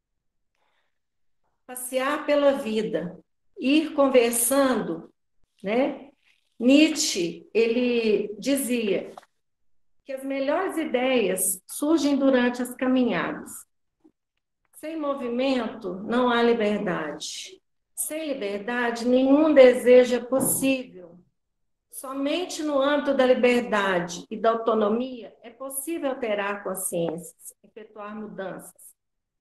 Speaker 3: Passear pela vida, ir conversando, né? Nietzsche, ele dizia que as melhores ideias surgem durante as caminhadas. Sem movimento, não há liberdade. Sem liberdade, nenhum desejo é possível. Somente no âmbito da liberdade e da autonomia é possível alterar consciências, efetuar mudanças.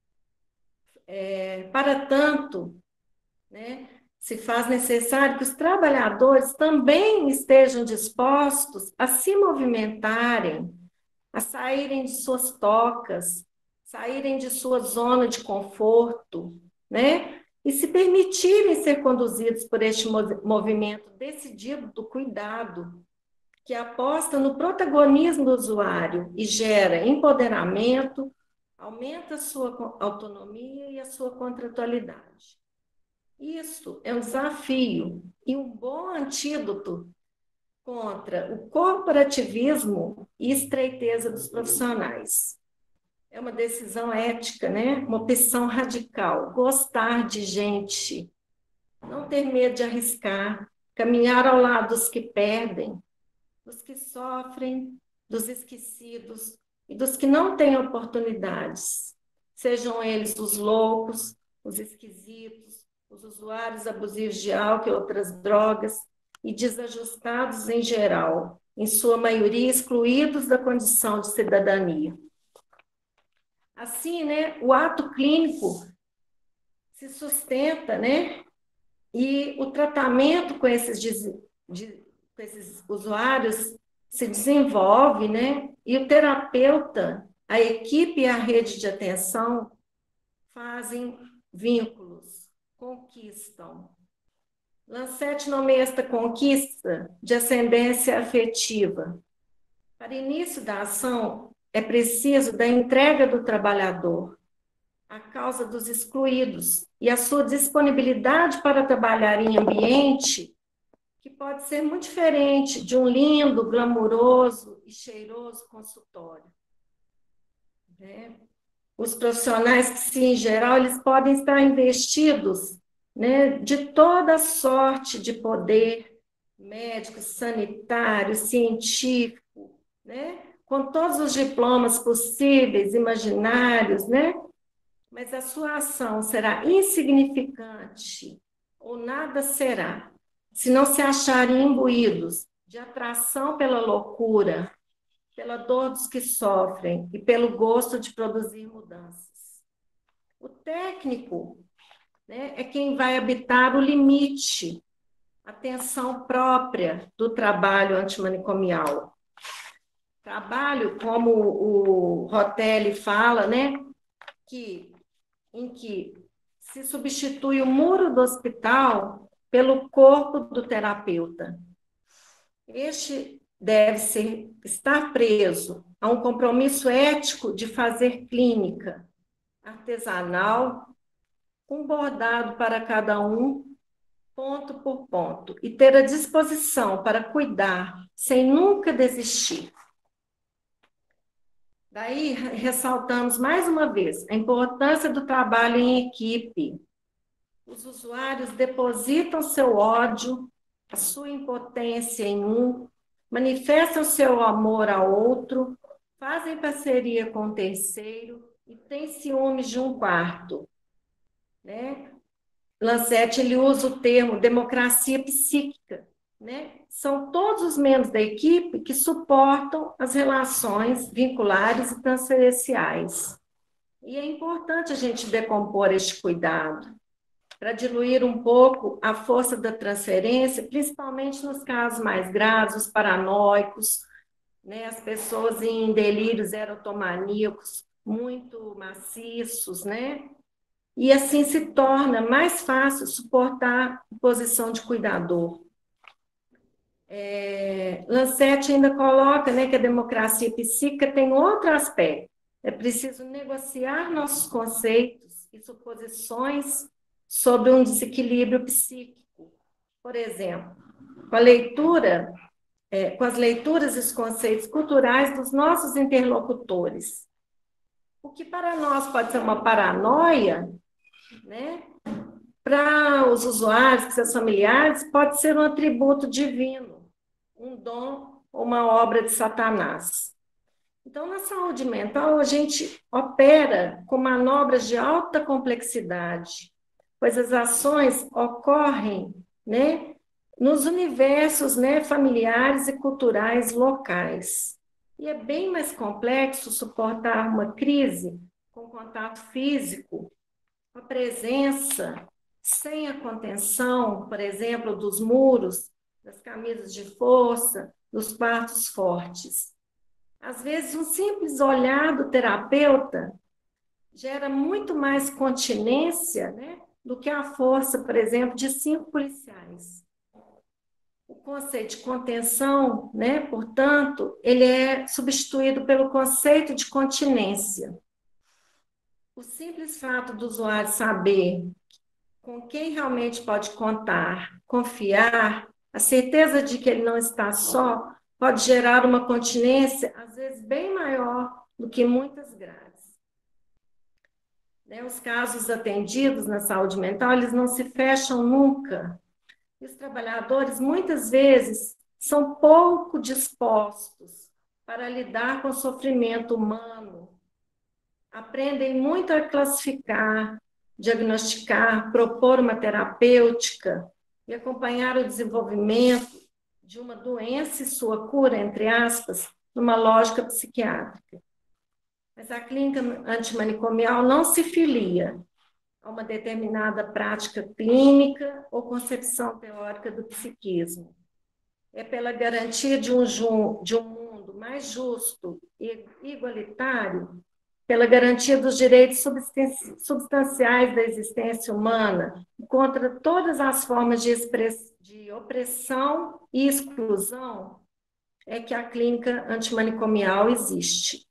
Speaker 3: Para tanto, né, se faz necessário que os trabalhadores também estejam dispostos a se movimentarem, a saírem de suas tocas, saírem de sua zona de conforto, né? E se permitirem ser conduzidos por este movimento decidido do cuidado, que aposta no protagonismo do usuário e gera empoderamento, aumenta a sua autonomia e a sua contratualidade. Isso é um desafio e um bom antídoto contra o corporativismo e estreiteza dos profissionais. É uma decisão ética, né? Uma opção radical, gostar de gente, não ter medo de arriscar, caminhar ao lado dos que perdem, dos que sofrem, dos esquecidos e dos que não têm oportunidades, sejam eles os loucos, os esquisitos, os usuários abusivos de álcool e outras drogas, e desajustados em geral, em sua maioria excluídos da condição de cidadania. Assim, né, o ato clínico se sustenta, né, E o tratamento com com esses usuários se desenvolve, né? E o terapeuta, a equipe e a rede de atenção fazem vínculos, conquistam. Lancete nomeia esta conquista de ascendência afetiva. Para início da ação, é preciso da entrega do trabalhador, a causa dos excluídos e a sua disponibilidade para trabalhar em ambiente que pode ser muito diferente de um lindo, glamuroso e cheiroso consultório. Né? Os profissionais que, sim, em geral, eles podem estar investidos, né, de toda sorte de poder, médico, sanitário, científico, né, com todos os diplomas possíveis, imaginários, né, mas a sua ação será insignificante ou nada será, se não se acharem imbuídos de atração pela loucura, pela dor dos que sofrem e pelo gosto de produzir mudanças. O técnico, né, é quem vai habitar o limite, a tensão própria do trabalho antimanicomial. Trabalho, como o Rotelli fala, né, em que se substitui o muro do hospital pelo corpo do terapeuta. Este deve estar preso a um compromisso ético de fazer clínica artesanal, um bordado para cada um, ponto por ponto, e ter a disposição para cuidar sem nunca desistir. Daí, ressaltamos mais uma vez a importância do trabalho em equipe. Os usuários depositam seu ódio, a sua impotência em um, manifestam seu amor a outro, fazem parceria com o terceiro e têm ciúmes de um quarto. Né? Lancete, ele usa o termo democracia psíquica. Né? São todos os membros da equipe que suportam as relações vinculares e transferenciais. E é importante a gente decompor este cuidado, para diluir um pouco a força da transferência, principalmente nos casos mais graves, os paranoicos, né, as pessoas em delírios erotomaníacos muito maciços, né? E assim se torna mais fácil suportar a posição de cuidador. Lancete ainda coloca, né, que a democracia psíquica tem outro aspecto. É preciso negociar nossos conceitos e suposições sobre um desequilíbrio psíquico. Por exemplo, com a leitura, com as leituras e os conceitos culturais dos nossos interlocutores. O que para nós pode ser uma paranoia, né? Para os usuários, para seus familiares, pode ser um atributo divino, um dom ou uma obra de Satanás. Então, na saúde mental, a gente opera com manobras de alta complexidade, pois as ações ocorrem, né, nos universos, né, familiares e culturais locais. E é bem mais complexo suportar uma crise com contato físico, a presença, sem a contenção, por exemplo, dos muros, das camisas de força, dos quartos fortes. Às vezes, um simples olhar do terapeuta gera muito mais continência, né, do que a força, por exemplo, de 5 policiais. O conceito de contenção, né, portanto, ele é substituído pelo conceito de continência. O simples fato do usuário saber com quem realmente pode contar, confiar, a certeza de que ele não está só, pode gerar uma continência, às vezes, bem maior do que muitas graves. Né, os casos atendidos na saúde mental, eles não se fecham nunca. E os trabalhadores, muitas vezes, são pouco dispostos para lidar com o sofrimento humano. Aprendem muito a classificar, diagnosticar, propor uma terapêutica e acompanhar o desenvolvimento de uma doença e sua cura, entre aspas, numa lógica psiquiátrica. Mas a clínica antimanicomial não se filia a uma determinada prática clínica ou concepção teórica do psiquismo. É pela garantia de um mundo mais justo e igualitário, pela garantia dos direitos substanciais da existência humana, contra todas as formas de opressão e exclusão, é que a clínica antimanicomial existe.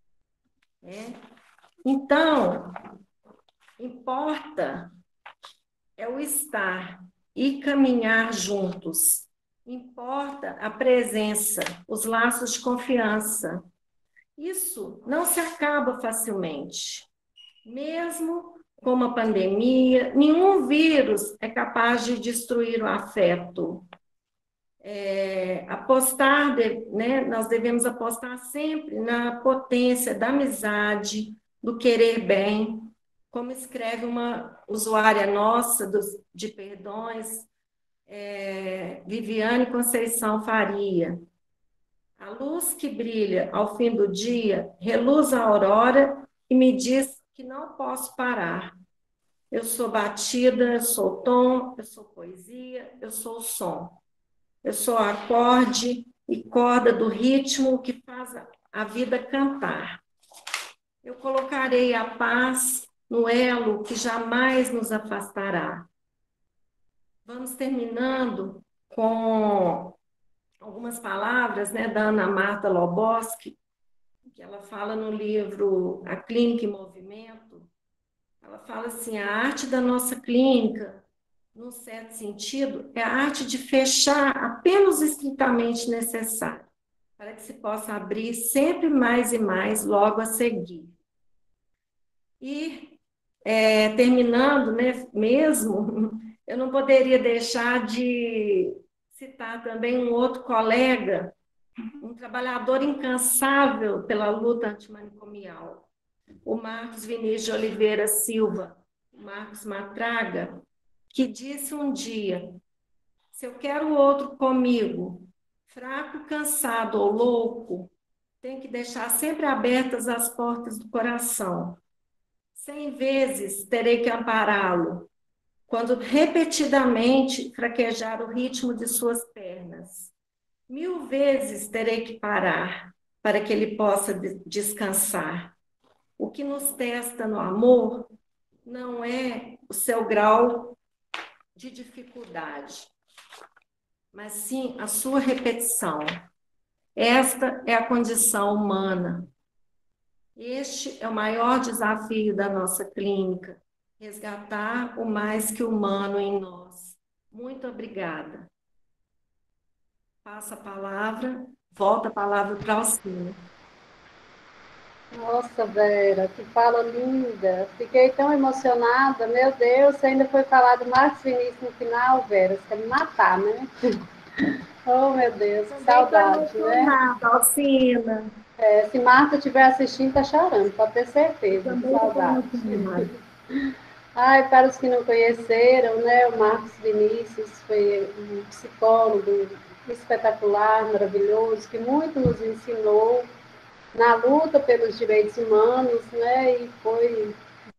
Speaker 3: Então, importa é o estar e caminhar juntos. Importa a presença, os laços de confiança. Isso não se acaba facilmente. Mesmo com uma pandemia, nenhum vírus é capaz de destruir o afeto. Nós devemos apostar sempre na potência da amizade, do querer bem, como escreve uma usuária nossa de perdões, Viviane Conceição Faria. A luz que brilha ao fim do dia reluz a aurora e me diz que não posso parar. Eu sou batida, eu sou tom, eu sou poesia, eu sou som. Eu sou acorde e corda do ritmo que faz a vida cantar. Eu colocarei a paz no elo que jamais nos afastará. Vamos terminando com algumas palavras, né, da Ana Marta Loboski, que ela fala no livro A Clínica em Movimento. Ela fala assim: a arte da nossa clínica, num certo sentido, é a arte de fechar apenas o estritamente necessário, para que se possa abrir sempre mais e mais logo a seguir. E, terminando, né, mesmo, eu não poderia deixar de citar também um outro colega, um trabalhador incansável pela luta antimanicomial, o Marcos Vinícius de Oliveira Silva, o Marcos Matraga, que disse um dia: se eu quero o outro comigo, fraco, cansado ou louco, tenho que deixar sempre abertas as portas do coração. 100 vezes terei que ampará-lo, quando repetidamente fraquejar o ritmo de suas pernas. 1000 vezes terei que parar para que ele possa descansar. O que nos testa no amor não é o seu grau de dificuldade, mas sim a sua repetição. Esta é a condição humana. Este é o maior desafio da nossa clínica, resgatar o mais que humano em nós. Muito obrigada. Passa a palavra, volta a palavra para a Alcina.
Speaker 1: Nossa, Vera, que fala linda. Fiquei tão emocionada. Meu Deus, você ainda foi falar do Marcos Vinícius no final, Vera. Você quer me matar, né? Oh, meu Deus, que saudade, né?
Speaker 3: Alcina.
Speaker 1: Se Marta estiver assistindo, tá chorando, pode ter certeza. Que saudade. Para os que não conheceram, né, o Marcos Vinícius foi um psicólogo espetacular, maravilhoso, que muito nos ensinou na luta pelos direitos humanos, né, e foi...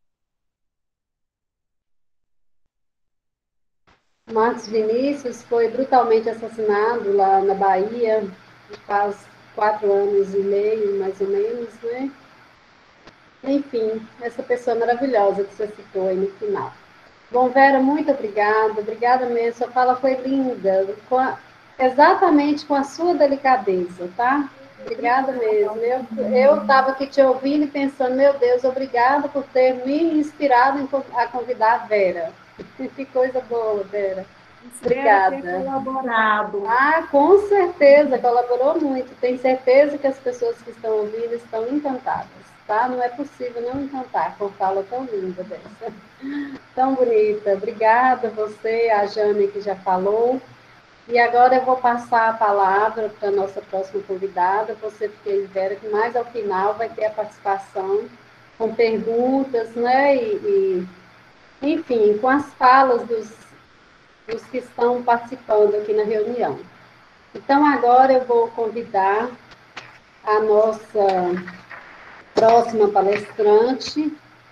Speaker 1: Marcos Vinícius foi brutalmente assassinado lá na Bahia, faz 4 anos e meio, mais ou menos, né? Enfim, essa pessoa maravilhosa que você citou aí no final. Bom, Vera, muito obrigada mesmo, sua fala foi linda, exatamente com a sua delicadeza, tá? Obrigada mesmo. Eu estava aqui te ouvindo e pensando, meu Deus, obrigada por ter me inspirado a convidar a Vera. Que coisa boa, Vera. Obrigada.
Speaker 3: Espero ter colaborado.
Speaker 1: Com certeza, colaborou muito. Tenho certeza que as pessoas que estão ouvindo estão encantadas, tá? Não é possível não encantar com fala tão linda dessa. Tão bonita. Obrigada a você, a Jane, que já falou. E agora eu vou passar a palavra para a nossa próxima convidada, você, porque Vera, que mais ao final vai ter a participação com perguntas, né? Enfim, com as falas dos que estão participando aqui na reunião. Então, agora eu vou convidar a nossa próxima palestrante,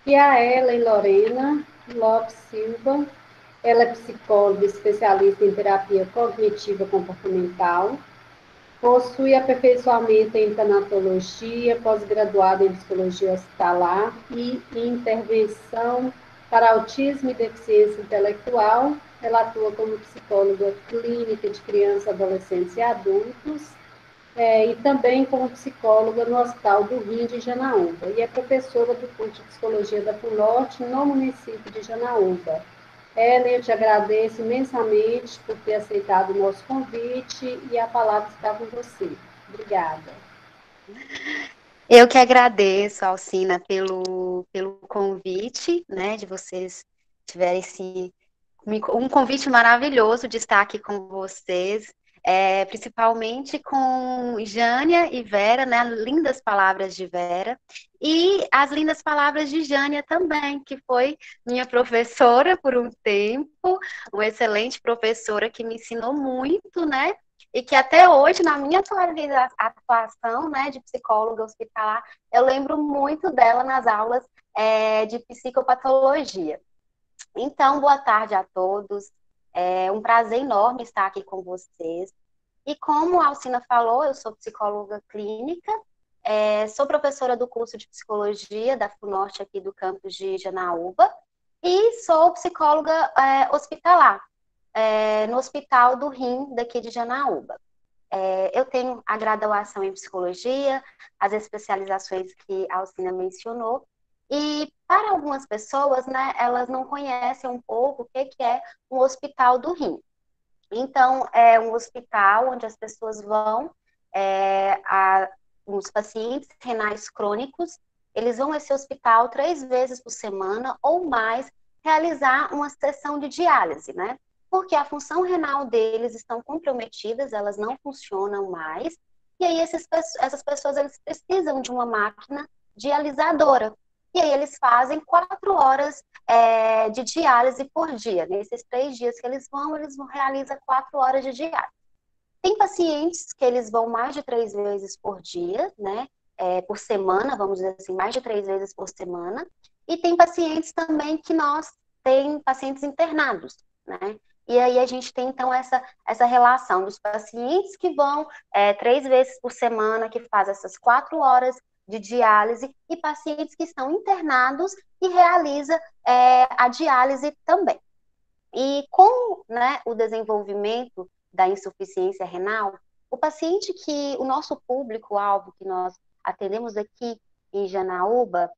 Speaker 1: E a Ellen Lorena Lopes Silva, ela é psicóloga especialista em terapia cognitiva comportamental, possui aperfeiçoamento em tanatologia, pós-graduada em psicologia hospitalar e intervenção para autismo e deficiência intelectual. Ela atua como psicóloga clínica de crianças, adolescentes e adultos, e também como psicóloga no Hospital do Rim de Janaúba, e é professora do curso de Psicologia da FUNORTE no município de Janaúba. Ellen, eu te agradeço imensamente por ter aceitado o nosso convite e a palavra está com você. Obrigada.
Speaker 5: Eu que agradeço, Alcina, pelo convite, né, de vocês tiverem um convite maravilhoso de estar aqui com vocês, principalmente com Jânia e Vera, né, lindas palavras de Vera, e as lindas palavras de Jânia também, que foi minha professora por um tempo, uma excelente professora que me ensinou muito, né, e que até hoje, na minha atuação, né, de psicóloga hospitalar, eu lembro muito dela nas aulas de psicopatologia. Então, boa tarde a todos. É um prazer enorme estar aqui com vocês. E como a Alcina falou, eu sou psicóloga clínica, sou professora do curso de psicologia da FUNORTE aqui do campus de Janaúba e sou psicóloga hospitalar, no Hospital do Rim daqui de Janaúba. Eu tenho a graduação em psicologia, as especializações que a Alcina mencionou, e para algumas pessoas, né, elas não conhecem um pouco o que é um hospital do rim. Então, é um hospital onde as pessoas vão, os pacientes renais crônicos, eles vão a esse hospital 3 vezes por semana ou mais realizar uma sessão de diálise, né? Porque a função renal deles estão comprometidas, elas não funcionam mais, e aí essas pessoas eles precisam de uma máquina dialisadora. E aí eles fazem 4 horas de diálise por dia. Nesses 3 dias que eles realizam 4 horas de diálise. Tem pacientes que eles vão mais de 3 vezes por dia, né? Por semana, vamos dizer assim, mais de 3 vezes por semana. E tem pacientes também que tem pacientes internados, né? E aí a gente tem, então, essa relação dos pacientes que vão 3 vezes por semana, que fazem essas 4 horas de diálise, e pacientes que estão internados e realiza a diálise também. E com, né, o desenvolvimento da insuficiência renal, o nosso público-alvo que nós atendemos aqui em Janaúba,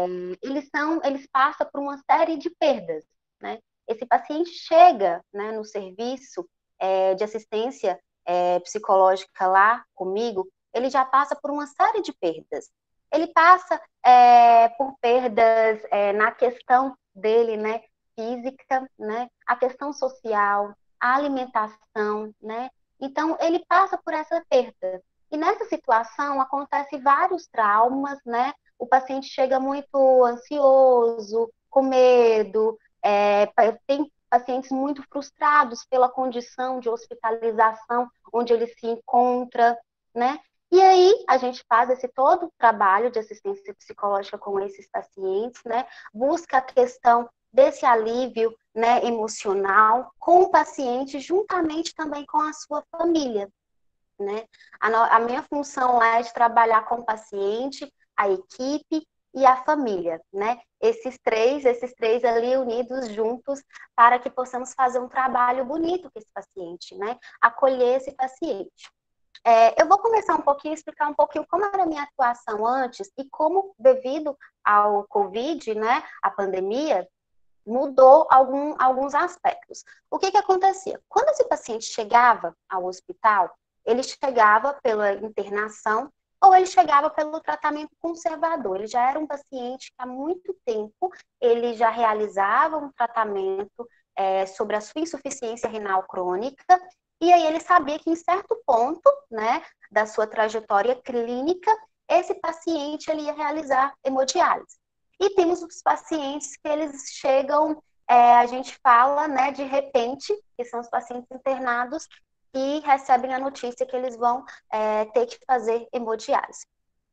Speaker 5: eles passam por uma série de perdas, né? Esse paciente chega, né, no serviço de assistência psicológica lá comigo, ele já passa por uma série de perdas. Ele passa por perdas na questão dele, né, física, né, a questão social, a alimentação, né? Então, ele passa por essa perda. E nessa situação, acontece vários traumas, né? O paciente chega muito ansioso, com medo, tem pacientes muito frustrados pela condição de hospitalização onde ele se encontra, né? E aí, a gente faz todo o trabalho de assistência psicológica com esses pacientes, né? Busca a questão desse alívio, né, emocional com o paciente, juntamente também com a sua família, né? A minha função lá é de trabalhar com o paciente, a equipe e a família, né? Esses três ali unidos juntos para que possamos fazer um trabalho bonito com esse paciente, né? Acolher esse paciente. Eu vou começar explicar um pouquinho como era a minha atuação antes e como, devido ao Covid, né, a pandemia, mudou alguns aspectos. O que acontecia? Quando esse paciente chegava ao hospital, ele chegava pela internação ou ele chegava pelo tratamento conservador. Ele já era um paciente que há muito tempo ele já realizava um tratamento sobre a sua insuficiência renal crônica, e aí ele sabia que em certo ponto, né, da sua trajetória clínica, esse paciente ele ia realizar hemodiálise. E temos os pacientes que eles chegam, a gente fala, né, de repente, que são os pacientes internados e recebem a notícia que eles vão ter que fazer hemodiálise.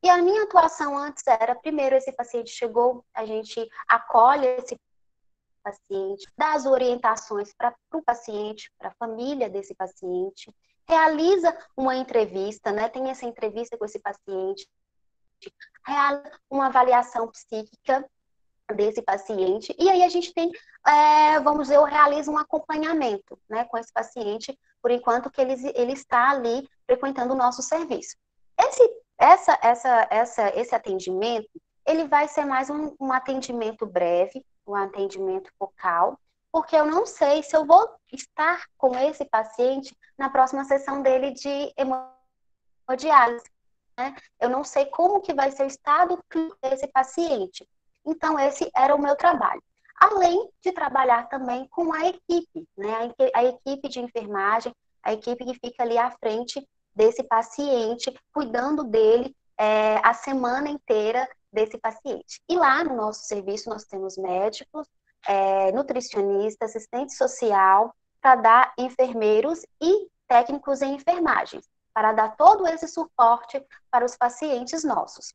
Speaker 5: E a minha atuação antes era, primeiro, esse paciente chegou, a gente acolhe esse paciente, dá as orientações para o paciente, para a família desse paciente, realiza uma entrevista, né? Tem essa entrevista com esse paciente, realiza uma avaliação psíquica desse paciente, e aí a gente tem, vamos dizer, eu realizo um acompanhamento, né, com esse paciente, por enquanto que ele está ali frequentando o nosso serviço. Esse atendimento, ele vai ser mais um atendimento breve, um atendimento focal, porque eu não sei se eu vou estar com esse paciente na próxima sessão dele de hemodiálise, né? Eu não sei como que vai ser o estado clínico desse paciente. Então, esse era o meu trabalho. Além de trabalhar também com a equipe, né? A equipe de enfermagem, a equipe que fica ali à frente desse paciente, cuidando dele a semana inteira desse paciente. E lá no nosso serviço nós temos médicos, nutricionista, assistente social, para dar enfermeiros e técnicos em enfermagem, para dar todo esse suporte para os pacientes nossos.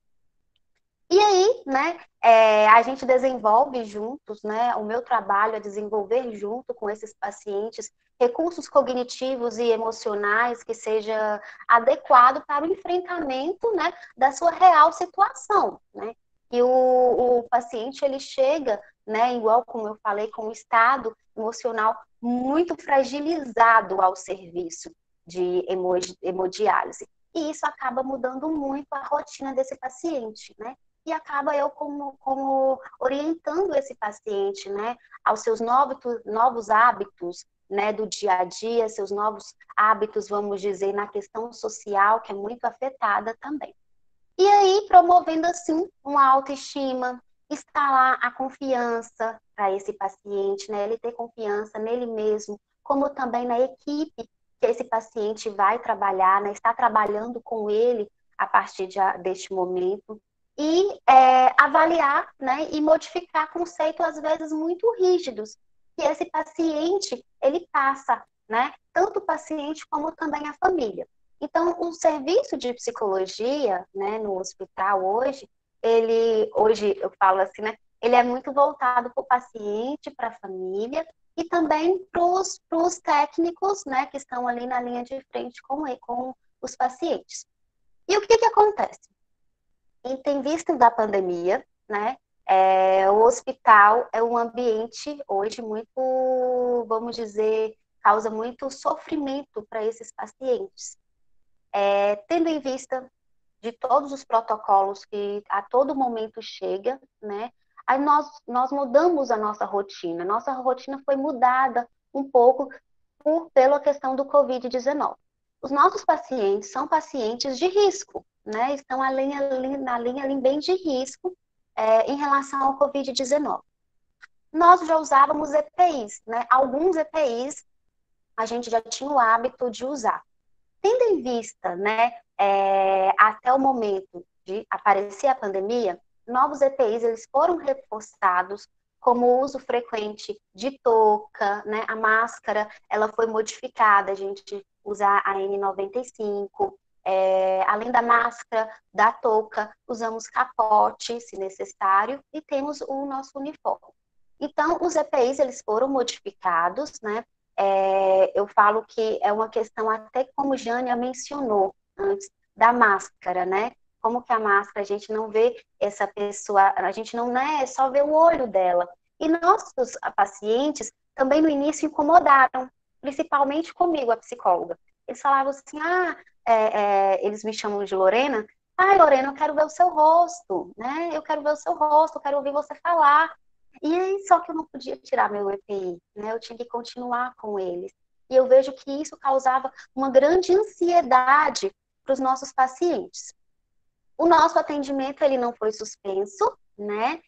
Speaker 5: E aí, né, a gente desenvolve juntos, né, o meu trabalho é desenvolver junto com esses pacientes recursos cognitivos e emocionais que seja adequado para o enfrentamento, né, da sua real situação, né? E o paciente, ele chega, né, igual como eu falei, com um estado emocional muito fragilizado ao serviço de hemodiálise. E isso acaba mudando muito a rotina desse paciente, né? E acaba eu como orientando esse paciente, né, aos seus novos hábitos, né, do dia a dia, seus novos hábitos, vamos dizer, na questão social, que é muito afetada também. E aí, promovendo, assim, uma autoestima, instalar a confiança para esse paciente, né, ele ter confiança nele mesmo, como também na equipe que esse paciente vai trabalhar, né, está trabalhando com ele a partir deste momento. E avaliar, né, e modificar conceitos, às vezes, muito rígidos, que esse paciente, ele passa, né, tanto o paciente como também a família. Então, o serviço de psicologia, né, no hospital hoje, hoje eu falo assim, né, ele é muito voltado para o paciente, para a família, e também para os técnicos, né, que estão ali na linha de frente com os pacientes. E o que acontece? E tem visto da pandemia, né? O hospital é um ambiente hoje muito, vamos dizer, causa muito sofrimento para esses pacientes. Tendo em vista de todos os protocolos que a todo momento chega, né? Aí nós mudamos a nossa rotina. Nossa rotina foi mudada um pouco pela questão do Covid-19. Os nossos pacientes são pacientes de risco, né? Estão na linha ali bem de risco em relação ao Covid-19. Nós já usávamos EPIs, né? Alguns EPIs a gente já tinha o hábito de usar. Tendo em vista, né, até o momento de aparecer a pandemia, novos EPIs eles foram reforçados como o uso frequente de touca, né? A máscara ela foi modificada, a gente usa a N95, além da máscara, da touca, usamos capote, se necessário, e temos o nosso uniforme. Então, os EPIs, eles foram modificados, né? Eu falo que é uma questão, até como Jânia mencionou antes, da máscara, né? Como que a máscara, a gente não vê essa pessoa, a gente não, né, só vê o olho dela. E nossos pacientes também no início incomodaram, principalmente comigo, a psicóloga. Eles falavam assim, eles me chamam de Lorena, Lorena, eu quero ver o seu rosto, né? Eu quero ver o seu rosto, eu quero ouvir você falar. E aí, só que eu não podia tirar meu EPI, né? Eu tinha que continuar com eles. E eu vejo que isso causava uma grande ansiedade para os nossos pacientes. O nosso atendimento, ele não foi suspenso, né?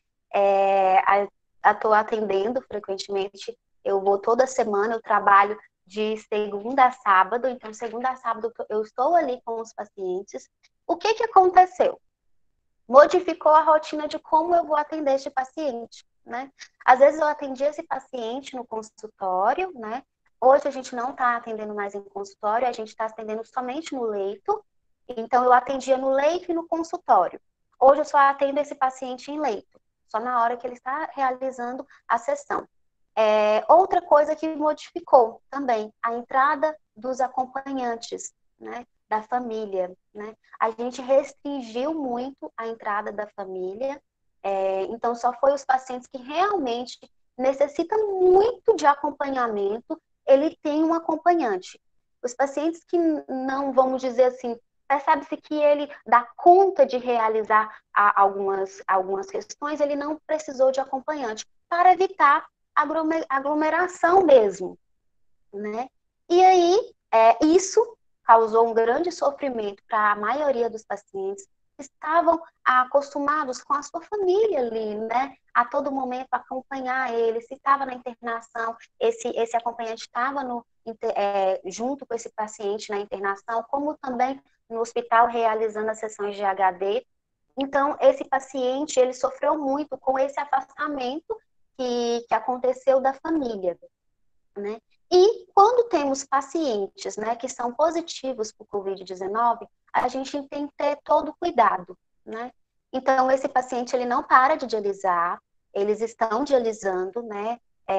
Speaker 5: Estou atendendo frequentemente, eu vou toda semana, eu trabalho de segunda a sábado, então segunda a sábado eu estou ali com os pacientes. O que aconteceu? Modificou a rotina de como eu vou atender este paciente, né? Às vezes eu atendi esse paciente no consultório, né? Hoje a gente não está atendendo mais em consultório, a gente está atendendo somente no leito, Então, eu atendia no leito e no consultório. Hoje, eu só atendo esse paciente em leito, só na hora que ele está realizando a sessão. Outra coisa que modificou também, a entrada dos acompanhantes, né, da família, né? A gente restringiu muito a entrada da família, então só foi os pacientes que realmente necessitam muito de acompanhamento, ele tem um acompanhante. Os pacientes que não, vamos dizer assim, percebe-se que ele dá conta de realizar algumas questões, ele não precisou de acompanhante, para evitar aglomeração mesmo, né? E aí, isso causou um grande sofrimento para a maioria dos pacientes que estavam acostumados com a sua família ali, né? A todo momento acompanhar ele, se estava na internação, esse acompanhante estava junto com esse paciente na internação, como também no hospital realizando as sessões de HD. Então, esse paciente, ele sofreu muito com esse afastamento que aconteceu da família, né? E quando temos pacientes, né, que são positivos para o Covid-19, a gente tem que ter todo o cuidado, né? Então, esse paciente, ele não para de dialisar, eles estão dialisando, né?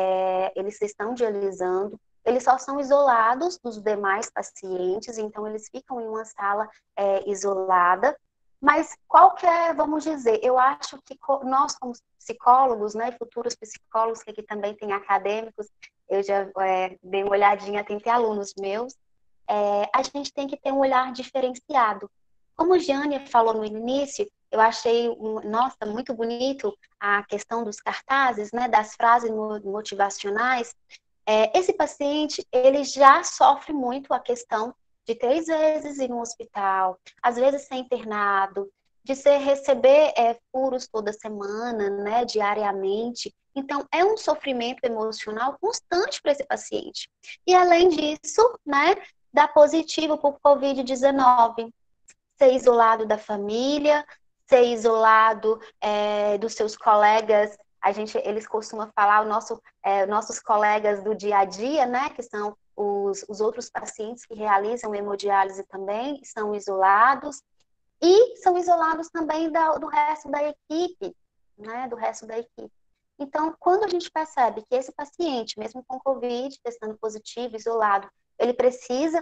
Speaker 5: Eles só são isolados dos demais pacientes, então eles ficam em uma sala isolada. Mas vamos dizer, eu acho que nós como psicólogos, né, futuros psicólogos, que aqui também tem acadêmicos, eu já dei uma olhadinha, tem alunos meus, a gente tem que ter um olhar diferenciado. Como Jânia falou no início, eu achei, nossa, muito bonito a questão dos cartazes, né, das frases motivacionais. Esse paciente, ele já sofre muito a questão de 3 vezes ir no hospital, às vezes ser internado, de receber furos toda semana, né, diariamente. Então, é um sofrimento emocional constante para esse paciente. E, além disso, né, dá positivo para o Covid-19, ser isolado da família, ser isolado dos seus colegas. Eles costumam falar, nossos colegas do dia a dia, né, que são os outros pacientes que realizam hemodiálise também, são isolados, e são isolados também do resto da equipe, né, do resto da equipe. Então, quando a gente percebe que esse paciente, mesmo com Covid, testando positivo, isolado, ele precisa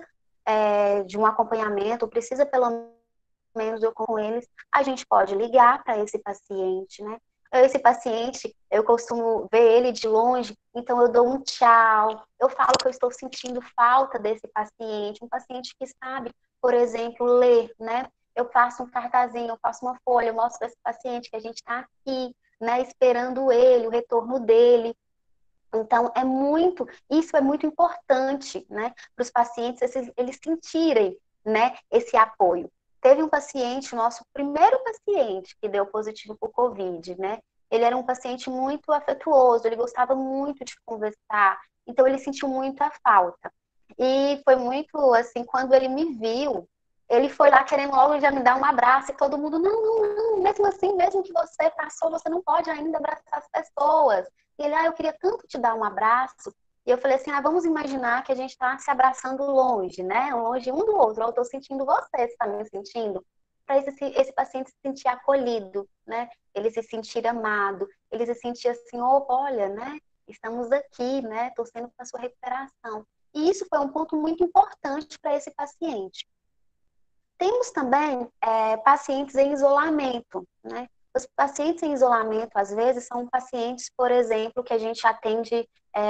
Speaker 5: de um acompanhamento, precisa pelo menos eu com eles, a gente pode ligar para esse paciente, né? Esse paciente, eu costumo ver ele de longe, então eu dou um tchau, eu falo que eu estou sentindo falta desse paciente, um paciente que sabe, por exemplo, ler, né? Eu faço um cartazinho, eu faço uma folha, eu mostro para esse paciente que a gente está aqui, né, esperando ele, o retorno dele. Então, isso é muito importante, né, para os pacientes, eles sentirem, né, esse apoio. Teve um paciente, nosso primeiro paciente que deu positivo por Covid, né, ele era um paciente muito afetuoso, ele gostava muito de conversar, então ele sentiu muita falta. E foi muito, assim, quando ele me viu, ele foi lá querendo logo já me dar um abraço, e todo mundo, não, não, não, mesmo assim, mesmo que você passou, você não pode ainda abraçar as pessoas. E ele, eu queria tanto te dar um abraço. E eu falei assim, vamos imaginar que a gente está se abraçando longe, né? Longe um do outro. Eu estou sentindo você, você está me sentindo? Para esse paciente se sentir acolhido, né? Ele se sentir amado, ele se sentir assim, olha, né? Estamos aqui, né? Torcendo para a sua recuperação. E isso foi um ponto muito importante para esse paciente. Temos também pacientes em isolamento, né? Os pacientes em isolamento, às vezes, são pacientes, por exemplo, que a gente atende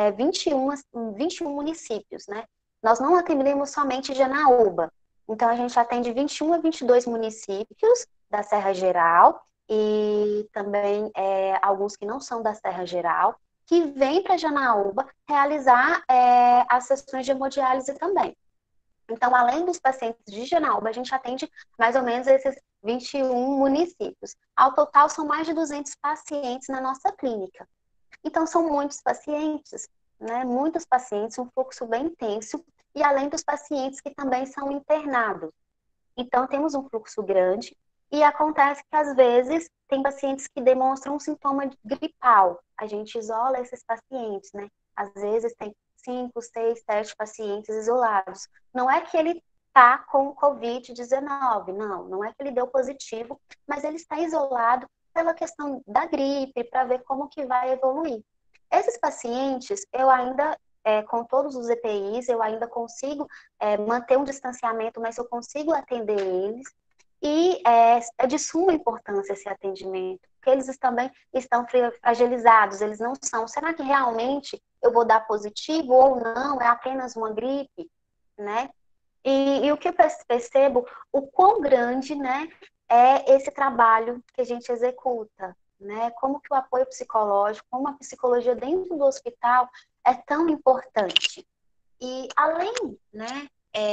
Speaker 5: 21 municípios, né? Nós não atendemos somente Janaúba. Então, a gente atende 21 a 22 municípios da Serra Geral e também alguns que não são da Serra Geral, que vêm para Janaúba realizar as sessões de hemodiálise também. Então, além dos pacientes de Janaúba, a gente atende mais ou menos esses 21 municípios. Ao total, são mais de 200 pacientes na nossa clínica. Então, são muitos pacientes, né? Muitos pacientes, um fluxo bem intenso, e além dos pacientes que também são internados. Então, temos um fluxo grande, e acontece que, às vezes, tem pacientes que demonstram um sintoma gripal. A gente isola esses pacientes, né? Às vezes, tem 5, 6, 7 pacientes isolados. Não é que ele está com o Covid-19. Não, não é que ele deu positivo, mas ele está isolado pela questão da gripe, para ver como que vai evoluir. Esses pacientes, eu ainda, com todos os EPIs, eu ainda consigo manter um distanciamento, mas eu consigo atender eles. E é de suma importância esse atendimento, porque eles também estão fragilizados, eles não são. Será que realmente eu vou dar positivo ou não? É apenas uma gripe, né? E o que eu percebo, o quão grande, né, é esse trabalho que a gente executa, né? Como que o apoio psicológico, como a psicologia dentro do hospital é tão importante. E além, né,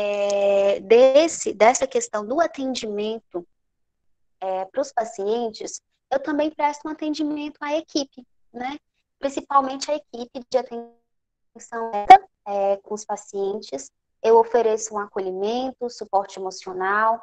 Speaker 5: dessa questão do atendimento para os pacientes, eu também presto um atendimento à equipe, né? Principalmente a equipe de atenção com os pacientes. Eu ofereço um acolhimento, suporte emocional,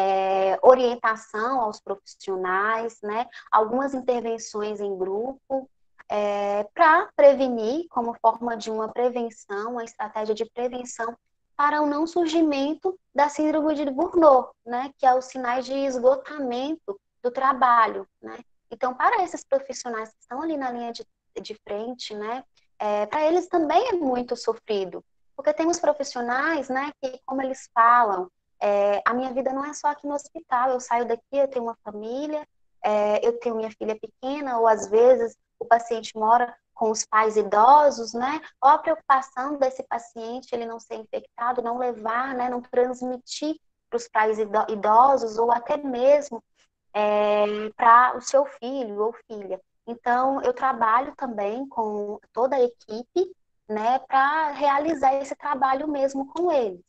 Speaker 5: orientação aos profissionais, né? Algumas intervenções em grupo, para prevenir, como forma de uma prevenção, uma estratégia de prevenção para o não surgimento da síndrome de Burnout, né, que é os sinais de esgotamento do trabalho, né. Então, para esses profissionais que estão ali na linha de frente, né, para eles também é muito sofrido, porque tem os profissionais, né, que, como eles falam, a minha vida não é só aqui no hospital, eu saio daqui, eu tenho uma família, eu tenho minha filha pequena, ou às vezes o paciente mora com os pais idosos, né? Ou a preocupação desse paciente, ele não ser infectado, não levar, né? Não transmitir para os pais idosos, ou até mesmo para o seu filho ou filha. Então, eu trabalho também com toda a equipe, né? Para realizar esse trabalho mesmo com eles.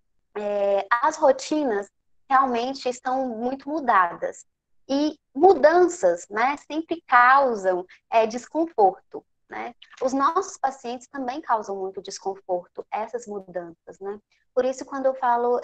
Speaker 5: As rotinas realmente estão muito mudadas. E mudanças, né, sempre causam desconforto, né? Os nossos pacientes também causam muito desconforto, essas mudanças, né? Por isso, quando eu falo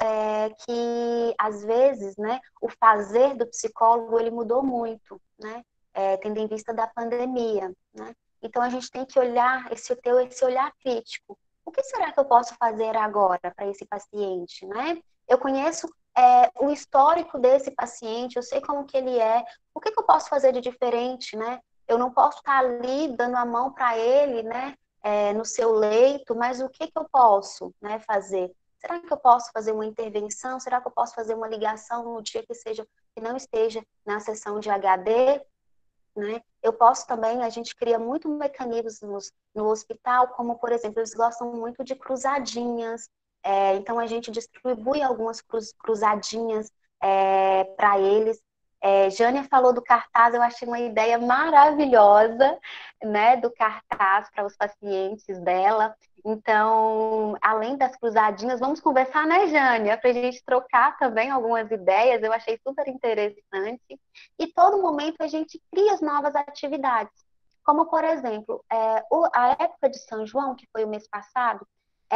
Speaker 5: que, às vezes, né, o fazer do psicólogo, ele mudou muito, né? Tendo em vista da pandemia, né? Então, a gente tem que olhar, ter esse olhar crítico. O que será que eu posso fazer agora para esse paciente, né? Eu conheço o histórico desse paciente, eu sei como que ele é, o que eu posso fazer de diferente, né? Eu não posso estar ali dando a mão para ele, né, no seu leito, mas o que eu posso, né, fazer? Será que eu posso fazer uma intervenção? Será que eu posso fazer uma ligação no dia que não esteja na sessão de HD? Né? Eu posso também, a gente cria muitos mecanismos no hospital, como, por exemplo, eles gostam muito de cruzadinhas, então a gente distribui algumas cruzadinhas para eles. Jânia falou do cartaz, eu achei uma ideia maravilhosa, né, do cartaz para os pacientes dela. Então, além das cruzadinhas, vamos conversar, né, Jânia, para a gente trocar também algumas ideias, eu achei super interessante. E todo momento a gente cria as novas atividades, como, por exemplo, a época de São João, que foi o mês passado,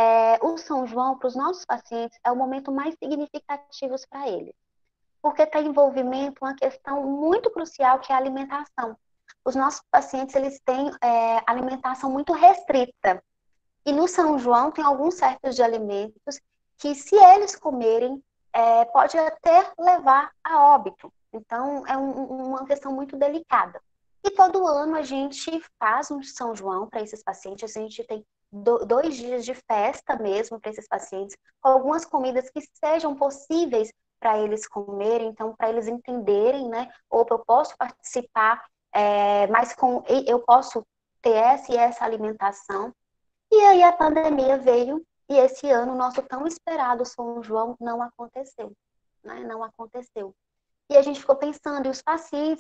Speaker 5: o São João, para os nossos pacientes, é o momento mais significativo para eles, porque tem envolvimento uma questão muito crucial, que é a alimentação. Os nossos pacientes, eles têm alimentação muito restrita, e no São João tem alguns certos de alimentos que, se eles comerem, pode até levar a óbito. Então, é uma questão muito delicada. E todo ano a gente faz um São João para esses pacientes, a gente tem 2 dias de festa mesmo para esses pacientes, com algumas comidas que sejam possíveis para eles comerem, então, para eles entenderem, né? Ou eu posso participar, mas eu posso ter essa e essa alimentação. E aí a pandemia veio, e esse ano o nosso tão esperado São João não aconteceu, né? Não aconteceu. E a gente ficou pensando, e os pacientes,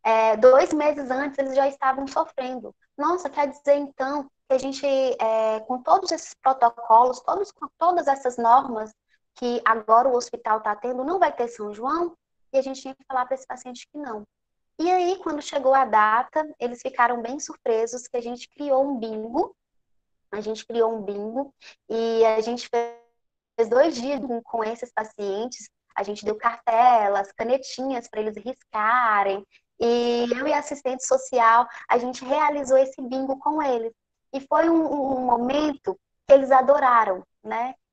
Speaker 5: 2 meses antes, eles já estavam sofrendo. Nossa, quer dizer, então, que a gente, com todos esses protocolos, com todas essas normas que agora o hospital está tendo, não vai ter São João? E a gente tinha que falar para esse paciente que não. E aí, quando chegou a data, eles ficaram bem surpresos que a gente criou um bingo. A gente criou um bingo e a gente fez 2 dias com esses pacientes. A gente deu cartelas, canetinhas para eles riscarem. E eu e a assistente social, a gente realizou esse bingo com eles. E foi um momento que eles adoraram, né?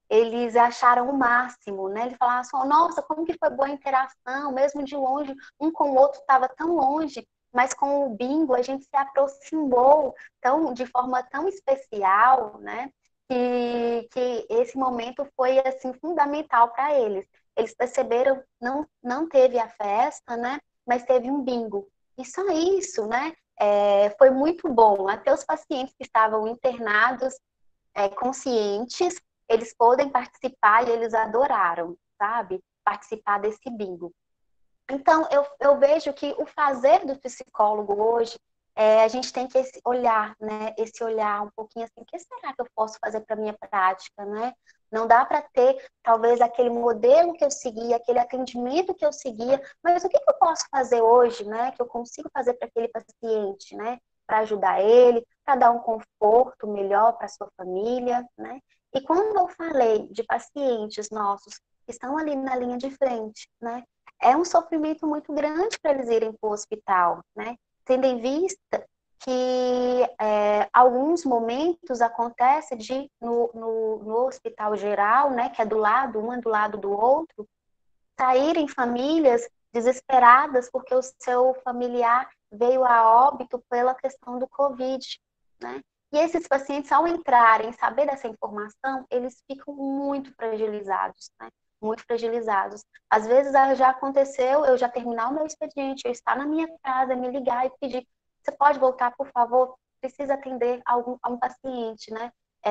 Speaker 5: eles acharam o máximo, né? Eles falaram assim, nossa, como que foi boa a interação, mesmo de longe, um com o outro estava tão longe, mas com o bingo a gente se aproximou de forma tão especial, né? Que esse momento foi assim fundamental para eles. Eles perceberam, não teve a festa, né? Mas teve um bingo. E só isso, né? Foi muito bom. Até os pacientes que estavam internados, conscientes, eles podem participar e eles adoraram, sabe? Participar desse bingo. Então, eu vejo que o fazer do psicólogo hoje, a gente tem que olhar, né? Esse olhar um pouquinho assim, o que será que eu posso fazer para minha prática, né? Não dá para ter, talvez, aquele modelo que eu seguia, aquele atendimento que eu seguia, mas o que eu posso fazer hoje, né? Que eu consigo fazer para aquele paciente, né? Para ajudar ele, para dar um conforto melhor para sua família, né? E quando eu falei de pacientes nossos que estão ali na linha de frente, né? É um sofrimento muito grande para eles irem para o hospital, né? Tendo em vista que alguns momentos acontece no hospital geral, né? Que é do lado, um é do lado do outro, saírem famílias desesperadas porque o seu familiar veio a óbito pela questão do Covid, né? E esses pacientes, ao entrarem, saber dessa informação, eles ficam muito fragilizados, né? Muito fragilizados. Às vezes já aconteceu, eu já terminar o meu expediente, eu estar na minha casa, me ligar e pedir, você pode voltar, por favor? Precisa atender a um paciente, né?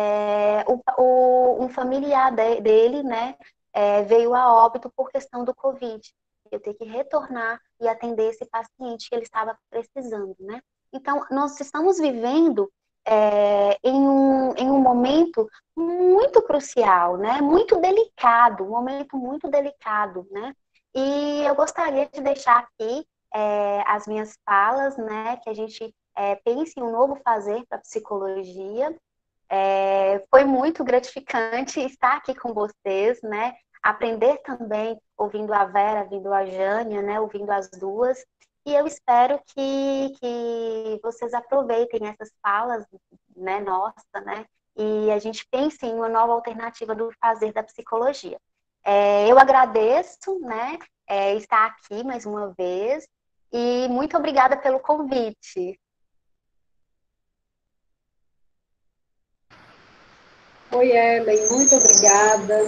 Speaker 5: Um familiar dele, né? Veio a óbito por questão do Covid. Eu tenho que retornar e atender esse paciente que ele estava precisando, né? Então, nós estamos vivendo em um momento muito crucial, né? Muito delicado, um momento muito delicado, né? E eu gostaria de deixar aqui as minhas falas, né? Que a gente pense em um novo fazer para a psicologia. Foi muito gratificante estar aqui com vocês, né? Aprender também, ouvindo a Vera, ouvindo a Jânia, né? Ouvindo as duas. E eu espero que vocês aproveitem essas falas, né, nossa, né? E a gente pense em uma nova alternativa do fazer da psicologia. Eu agradeço, né? Estar aqui mais uma vez. E muito obrigada pelo convite.
Speaker 1: Oi, Ellen, muito obrigada.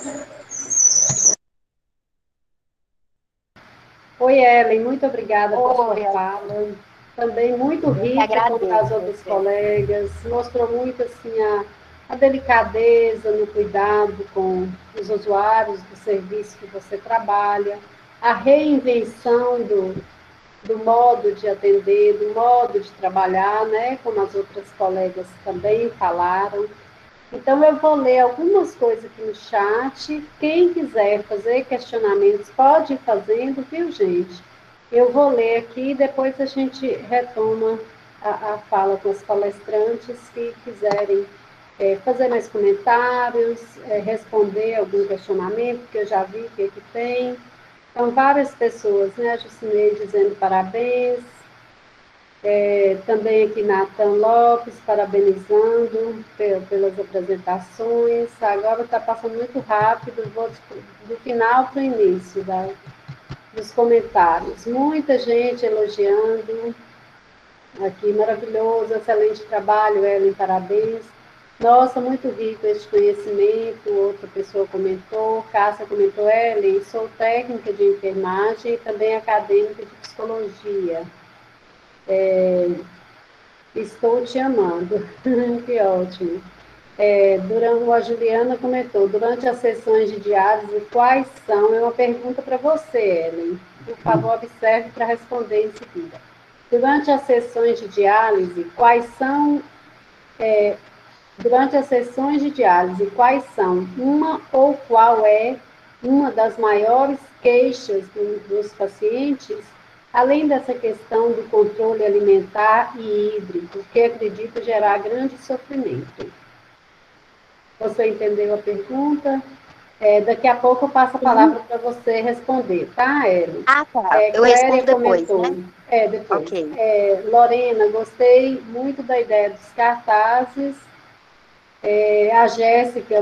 Speaker 1: Oi, Ellen, muito obrigada por sua fala. Também muito rica como as outras colegas. Mostrou muito assim, a delicadeza no cuidado com os usuários do serviço que você trabalha, a reinvenção do modo de atender, do modo de trabalhar, né? Como as outras colegas também falaram. Então, eu vou ler algumas coisas aqui no chat. Quem quiser fazer questionamentos, pode ir fazendo, viu, gente? Eu vou ler aqui e depois a gente retoma a fala com os palestrantes que quiserem fazer mais comentários, responder algum questionamento, que eu já vi que aqui tem. Então, várias pessoas, né? A Jucinei dizendo parabéns. Também aqui Nathan Lopes, parabenizando pelas apresentações. Agora está passando muito rápido, vou do final para o início dos comentários. Muita gente elogiando. Aqui, maravilhoso, excelente trabalho, Ellen, parabéns. Nossa, muito rico esse conhecimento. Outra pessoa comentou, Cássia comentou, Ellen, sou técnica de enfermagem e também acadêmica de psicologia. Estou te amando. Que ótimo. A Juliana comentou, durante as sessões de diálise, quais são? É uma pergunta para você, Ellen. Por favor, observe para responder em seguida. Durante as sessões de diálise, quais são uma ou qual é uma das maiores queixas dos pacientes, além dessa questão do controle alimentar e hídrico, que acredito gerar grande sofrimento? Você entendeu a pergunta? Daqui a pouco eu passo a palavra para você responder, tá, Ellen?
Speaker 5: Ah, tá. Eu respondo depois,
Speaker 1: comentou,
Speaker 5: né?
Speaker 1: Depois.
Speaker 5: Ok.
Speaker 1: Lorena, gostei muito da ideia dos cartazes. A Jéssica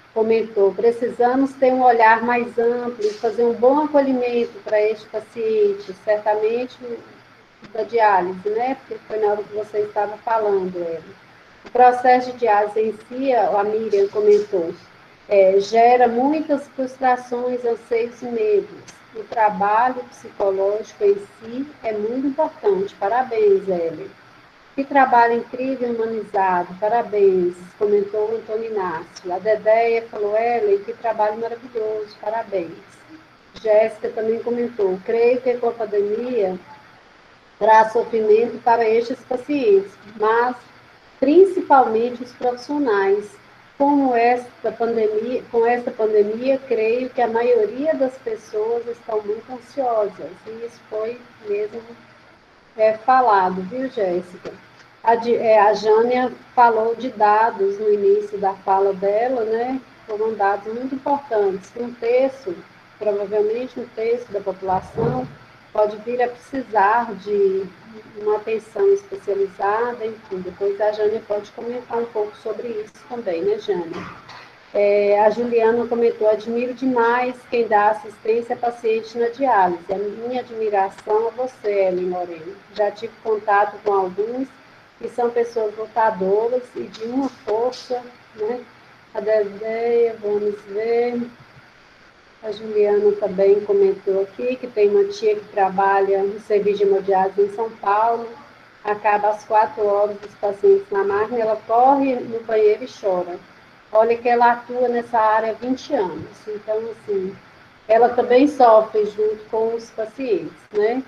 Speaker 1: comentou, precisamos ter um olhar mais amplo e fazer um bom acolhimento para este paciente, certamente da diálise, né? Porque foi na hora que você estava falando, Ellen. O processo de diálise em si, a Miriam comentou, gera muitas frustrações, anseios e medos. O trabalho psicológico em si é muito importante. Parabéns, Ellen. Que trabalho incrível e humanizado. Parabéns, comentou o Antônio Inácio. A Dedéia falou, Ellen, que trabalho maravilhoso. Parabéns. Jéssica também comentou, creio que com a pandemia traz sofrimento para estes pacientes, mas principalmente os profissionais. Com esta pandemia, creio que a maioria das pessoas estão muito ansiosas, e isso foi mesmo falado, viu, Jéssica? A Jânia falou de dados no início da fala dela, né? Foram dados muito importantes. Um terço, provavelmente um terço da população, pode vir a precisar de uma atenção especializada, enfim. Depois a Jânia pode comentar um pouco sobre isso também, né, Jânia? A Juliana comentou, admiro demais quem dá assistência a paciente na diálise. A minha admiração a você, Ellen Moreno. Já tive contato com alguns que são pessoas lutadoras e de uma força, né? A Dedeia, vamos ver. A Juliana também comentou aqui que tem uma tia que trabalha no serviço de hemodiálise em São Paulo, acaba às 4 horas dos pacientes na máquina, ela corre no banheiro e chora. Olha que ela atua nessa área há 20 anos, então, assim, ela também sofre junto com os pacientes, né?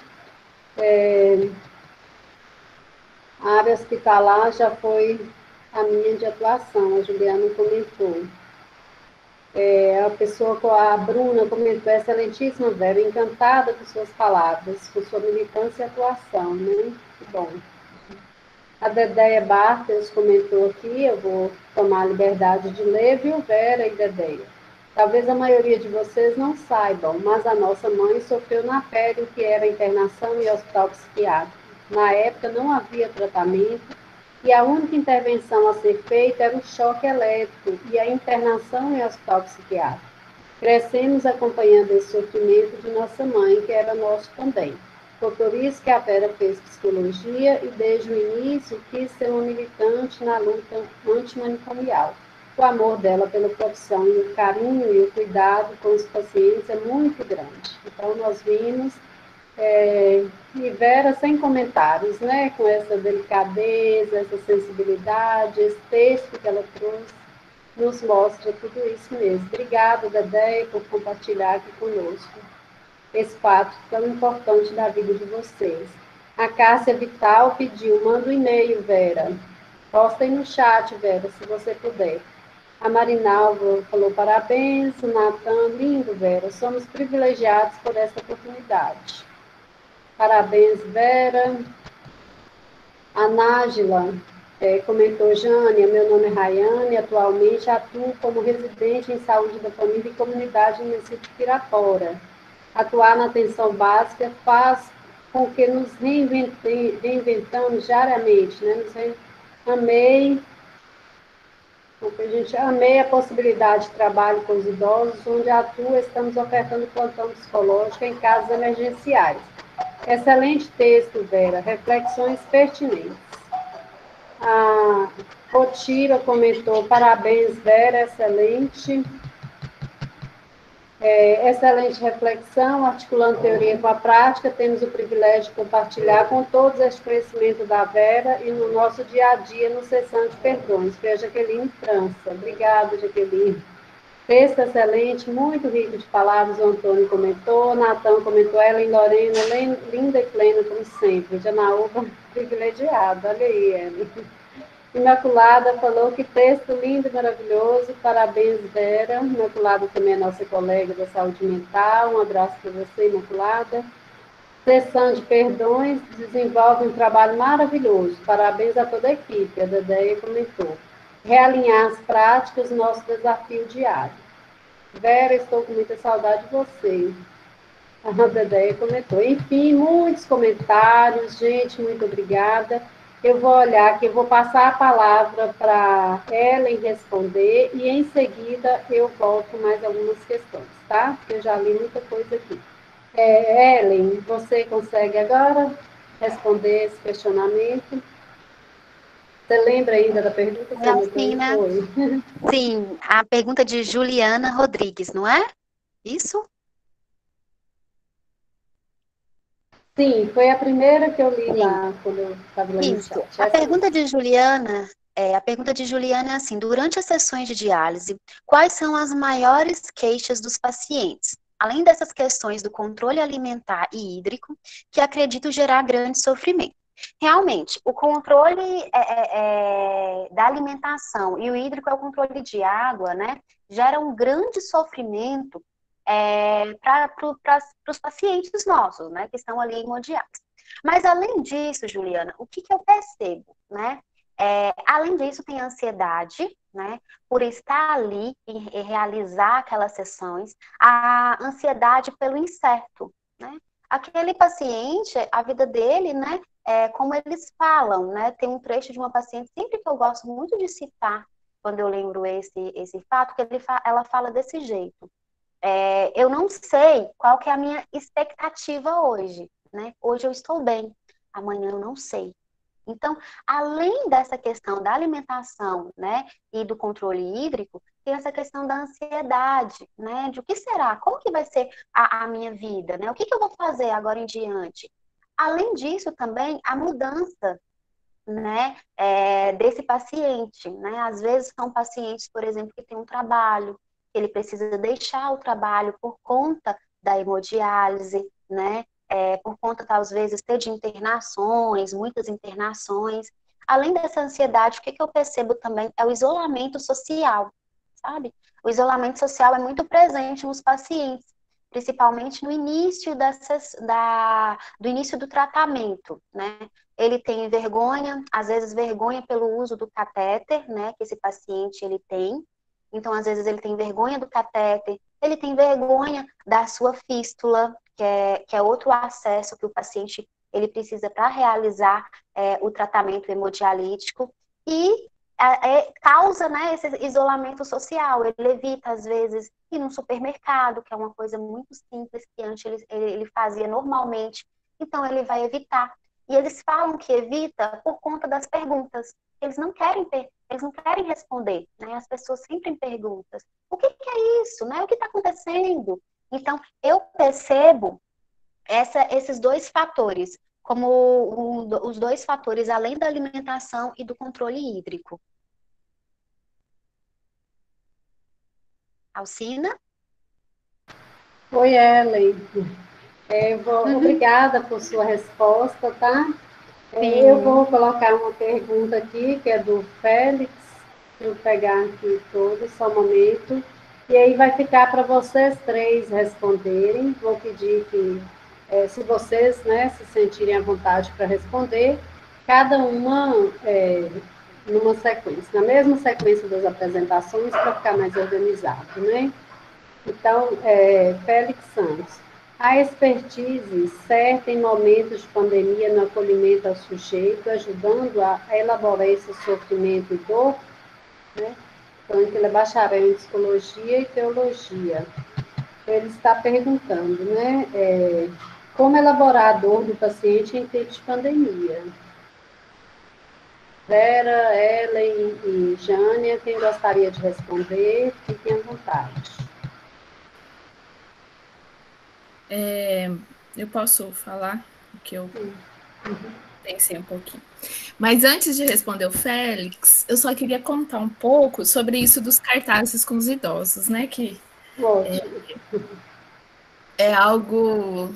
Speaker 1: A área hospitalar já foi a minha de atuação, a Juliana comentou. A Bruna comentou, excelentíssima, Vera, encantada com suas palavras, com sua militância e atuação, né? Que bom. A Dedéia Bartels comentou aqui, eu vou tomar a liberdade de ler, viu, Vera e Dedéia? Talvez a maioria de vocês não saibam, mas a nossa mãe sofreu na pele o que era internação em hospital psiquiátrico. Na época não havia tratamento, e a única intervenção a ser feita era o choque elétrico e a internação em hospital psiquiátrico. Crescemos acompanhando esse sofrimento de nossa mãe, que era nosso também. Foi por isso que a Vera fez psicologia e, desde o início, quis ser uma militante na luta antimanicomial. O amor dela pela profissão e o carinho e o cuidado com os pacientes é muito grande. Então, nós vimos... e Vera sem comentários, né? Com essa delicadeza, essa sensibilidade, esse texto que ela trouxe, nos mostra tudo isso mesmo. Obrigada, Dedé, por compartilhar aqui conosco esse fato tão importante da vida de vocês. A Cássia Vital pediu, manda um e-mail, Vera. Posta aí no chat, Vera, se você puder. A Marinalva falou parabéns, o Natan, lindo, Vera. Somos privilegiados por essa oportunidade. Parabéns, Vera. A Nájila comentou, Jânia, meu nome é Rayane, atualmente atuo como residente em saúde da família e comunidade em Recife Pirapora. Atuar na atenção básica faz com que nos reinventamos diariamente, né? Amei a possibilidade de trabalho com os idosos, onde atua, estamos ofertando plantão psicológico em casos emergenciais. Excelente texto, Vera. Reflexões pertinentes. A Rotira comentou, parabéns, Vera, excelente. Excelente reflexão, articulando teoria com a prática, temos o privilégio de compartilhar com todos este conhecimento da Vera e no nosso dia a dia no Sessão de Perdões. Foi a Jaqueline França. Obrigada, Jaqueline. Texto excelente, muito rico de palavras, o Antônio comentou, Natan comentou, Ellen Lorena, linda e plena como sempre, Janaúba, privilegiada, olha aí, Ellen. Imaculada falou que texto lindo e maravilhoso, parabéns, Vera. Imaculada também é nossa colega da saúde mental, um abraço para você, Imaculada. Sessão de Perdões desenvolve um trabalho maravilhoso, parabéns a toda a equipe, a Dedéia comentou. Realinhar as práticas, nosso desafio diário. Vera, estou com muita saudade de você. A Dedéia comentou. Enfim, muitos comentários, gente, muito obrigada. Eu vou olhar aqui, eu vou passar a palavra para Ellen responder e, em seguida, eu volto com mais algumas questões, tá? Porque eu já li muita coisa aqui. Ellen, você consegue agora responder esse questionamento? Você lembra ainda da pergunta? Você
Speaker 5: Alcina, sim, a pergunta de Juliana Rodrigues, não é? Isso?
Speaker 1: Sim, foi a primeira que eu li lá quando eu estava lendo o chat.
Speaker 5: A pergunta de Juliana é assim: durante as sessões de diálise, quais são as maiores queixas dos pacientes? Além dessas questões do controle alimentar e hídrico, que acredito gerar grande sofrimento. Realmente, o controle da alimentação e o hídrico é o controle de água, né? Gera um grande sofrimento para os pacientes nossos, né? Que estão ali hemodiálise. Mas, além disso, Juliana, o que eu percebo, né? Além disso, tem ansiedade, né? Por estar ali e realizar aquelas sessões, a ansiedade pelo incerto, né? Aquele paciente, a vida dele, né? Como eles falam, né? Tem um trecho de uma paciente, sempre que eu gosto muito de citar, quando eu lembro esse fato, que ela fala desse jeito. Eu não sei qual que é a minha expectativa hoje, né? Hoje eu estou bem, amanhã eu não sei. Então, além dessa questão da alimentação, né, e do controle hídrico, tem essa questão da ansiedade, né, de o que será, como que vai ser a minha vida, né, o que eu vou fazer agora em diante. Além disso, também, a mudança, né, desse paciente, né, às vezes são pacientes, por exemplo, que têm um trabalho, ele precisa deixar o trabalho por conta da hemodiálise, né, por conta, às vezes, ter de internações, muitas internações. Além dessa ansiedade, o que eu percebo também é o isolamento social, sabe? O isolamento social é muito presente nos pacientes, principalmente no início do início do tratamento, né? Ele tem vergonha, às vezes vergonha pelo uso do catéter, né? Que esse paciente ele tem. Então, às vezes ele tem vergonha do catéter, ele tem vergonha da sua fístula, que é outro acesso que o paciente ele precisa para realizar o tratamento hemodialítico, e causa, né, esse isolamento social. Ele evita, às vezes, ir no supermercado, que é uma coisa muito simples, que antes ele fazia normalmente, então ele vai evitar. E eles falam que evita por conta das perguntas. Eles não querem responder, né? As pessoas sempre perguntam: o que é isso, né? O que está acontecendo? Então, eu percebo esses dois fatores como os dois fatores, além da alimentação e do controle hídrico. Alcina?
Speaker 1: Oi, Ellen. Obrigada por sua resposta, tá? Eu vou colocar uma pergunta aqui, que é do Félix, para eu pegar aqui todo, só um momento. E aí vai ficar para vocês três responderem. Vou pedir que, se vocês, né, se sentirem à vontade para responder, cada uma numa sequência, na mesma sequência das apresentações, para ficar mais organizado, né? Então, Félix Santos, a expertise certa em momentos de pandemia no acolhimento ao sujeito, ajudando a elaborar esse sofrimento e dor, né? Então, ele é bacharel em psicologia e teologia. Ele está perguntando, né, como elaborar a dor do paciente em tempo de pandemia. Vera, Ellen e Jânia, quem gostaria de responder, fiquem à vontade.
Speaker 2: Eu posso falar o que eu pensei um pouquinho. Mas antes de responder o Félix, eu só queria contar um pouco sobre isso dos cartazes com os idosos, né? Que é algo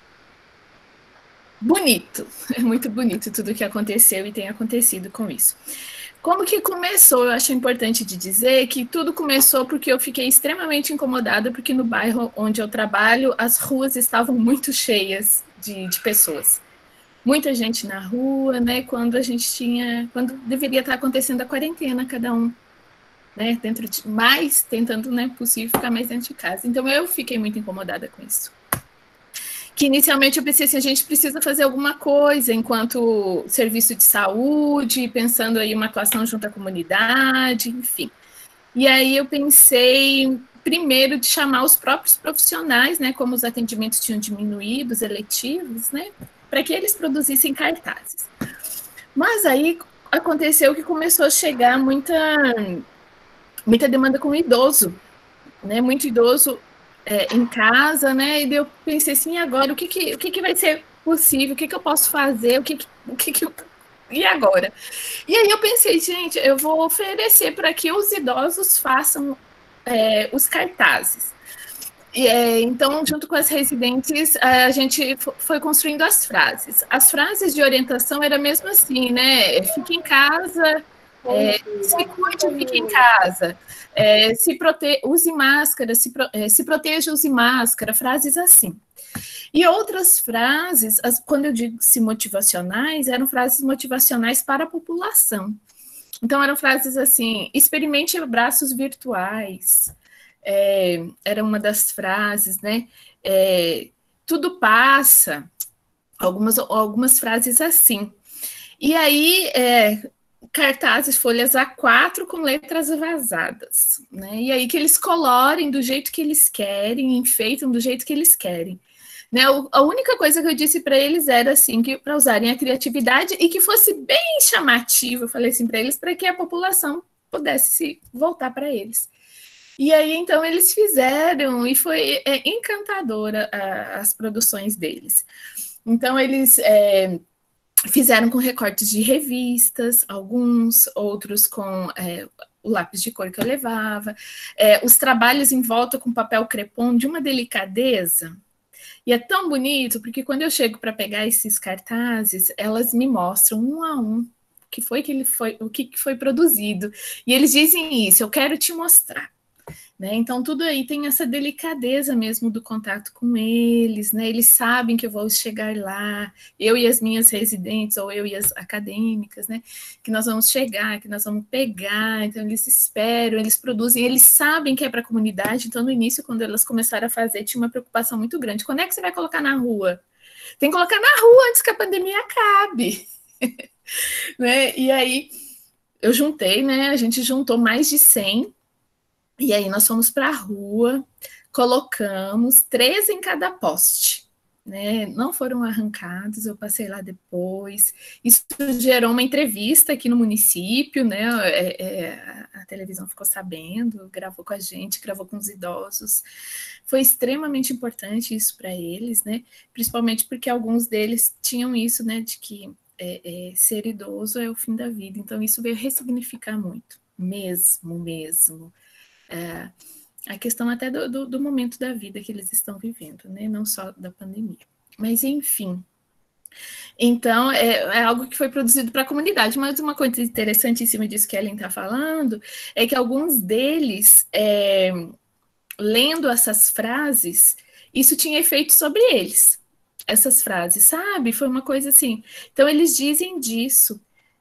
Speaker 2: bonito, é muito bonito tudo que aconteceu e tem acontecido com isso. Como que começou? Eu acho importante de dizer que tudo começou porque eu fiquei extremamente incomodada, porque no bairro onde eu trabalho, as ruas estavam muito cheias de pessoas. Muita gente na rua, né? Quando deveria estar acontecendo a quarentena, cada um, né? Tentando, né, possível, ficar mais dentro de casa. Então eu fiquei muito incomodada com isso. que inicialmente eu pensei assim, a gente precisa fazer alguma coisa enquanto serviço de saúde, pensando aí uma atuação junto à comunidade, enfim. E aí eu pensei primeiro de chamar os próprios profissionais, né, como os atendimentos tinham diminuído, os eletivos, né, para que eles produzissem cartazes. Mas aí aconteceu que começou a chegar muita demanda com idoso, né, muito idoso em casa, né, e eu pensei assim, agora o que vai ser possível, o que eu posso fazer, e agora? E aí eu pensei, gente, eu vou oferecer para que os idosos façam os cartazes. Então, junto com as residentes, a gente foi construindo as frases. As frases de orientação era mesmo assim, né? Fique em casa, se cuide, fique em casa, use máscara, se proteja, use máscara, frases assim. E outras frases, quando eu digo motivacionais, eram frases motivacionais para a população. Então, eram frases assim, experimente abraços virtuais, era uma das frases, né? Tudo passa, algumas frases assim. E aí, cartazes, folhas A4 com letras vazadas, né? E aí que eles colorem do jeito que eles querem, enfeitam do jeito que eles querem. Né? A única coisa que eu disse para eles era assim, que para usarem a criatividade e que fosse bem chamativo, eu falei assim para eles, para que a população pudesse se voltar para eles. E aí, então, eles fizeram, e foi encantadora as produções deles. Então, eles fizeram com recortes de revistas, alguns, outros com o lápis de cor que eu levava, os trabalhos em volta com papel crepom de uma delicadeza. E é tão bonito, porque quando eu chego para pegar esses cartazes, elas me mostram um a um o que foi produzido. E eles dizem isso, eu quero te mostrar. Né? Então, tudo aí tem essa delicadeza mesmo do contato com eles, né? Eles sabem que eu vou chegar lá, eu e as minhas residentes, ou eu e as acadêmicas, né? Que nós vamos chegar, que nós vamos pegar, então eles esperam, eles produzem, eles sabem que é para a comunidade, então no início, quando elas começaram a fazer, tinha uma preocupação muito grande. Quando é que você vai colocar na rua? Tem que colocar na rua antes que a pandemia acabe. Né? E aí, eu juntei, né? A gente juntou mais de 100. E aí nós fomos para a rua, colocamos 3 em cada poste, né? Não foram arrancados, eu passei lá depois. Isso gerou uma entrevista aqui no município, né? A televisão ficou sabendo, gravou com a gente, gravou com os idosos. Foi extremamente importante isso para eles, né? Principalmente porque alguns deles tinham isso, né? De que ser idoso é o fim da vida. Então isso veio ressignificar muito, mesmo. A questão até do momento da vida que eles estão vivendo, né? Não só da pandemia. Mas, enfim. Então, é algo que foi produzido para a comunidade. Mas uma coisa interessantíssima disso que a Ellen está falando é que alguns deles, lendo essas frases, isso tinha efeito sobre eles. Essas frases, sabe? Foi uma coisa assim. Então, eles dizem disso.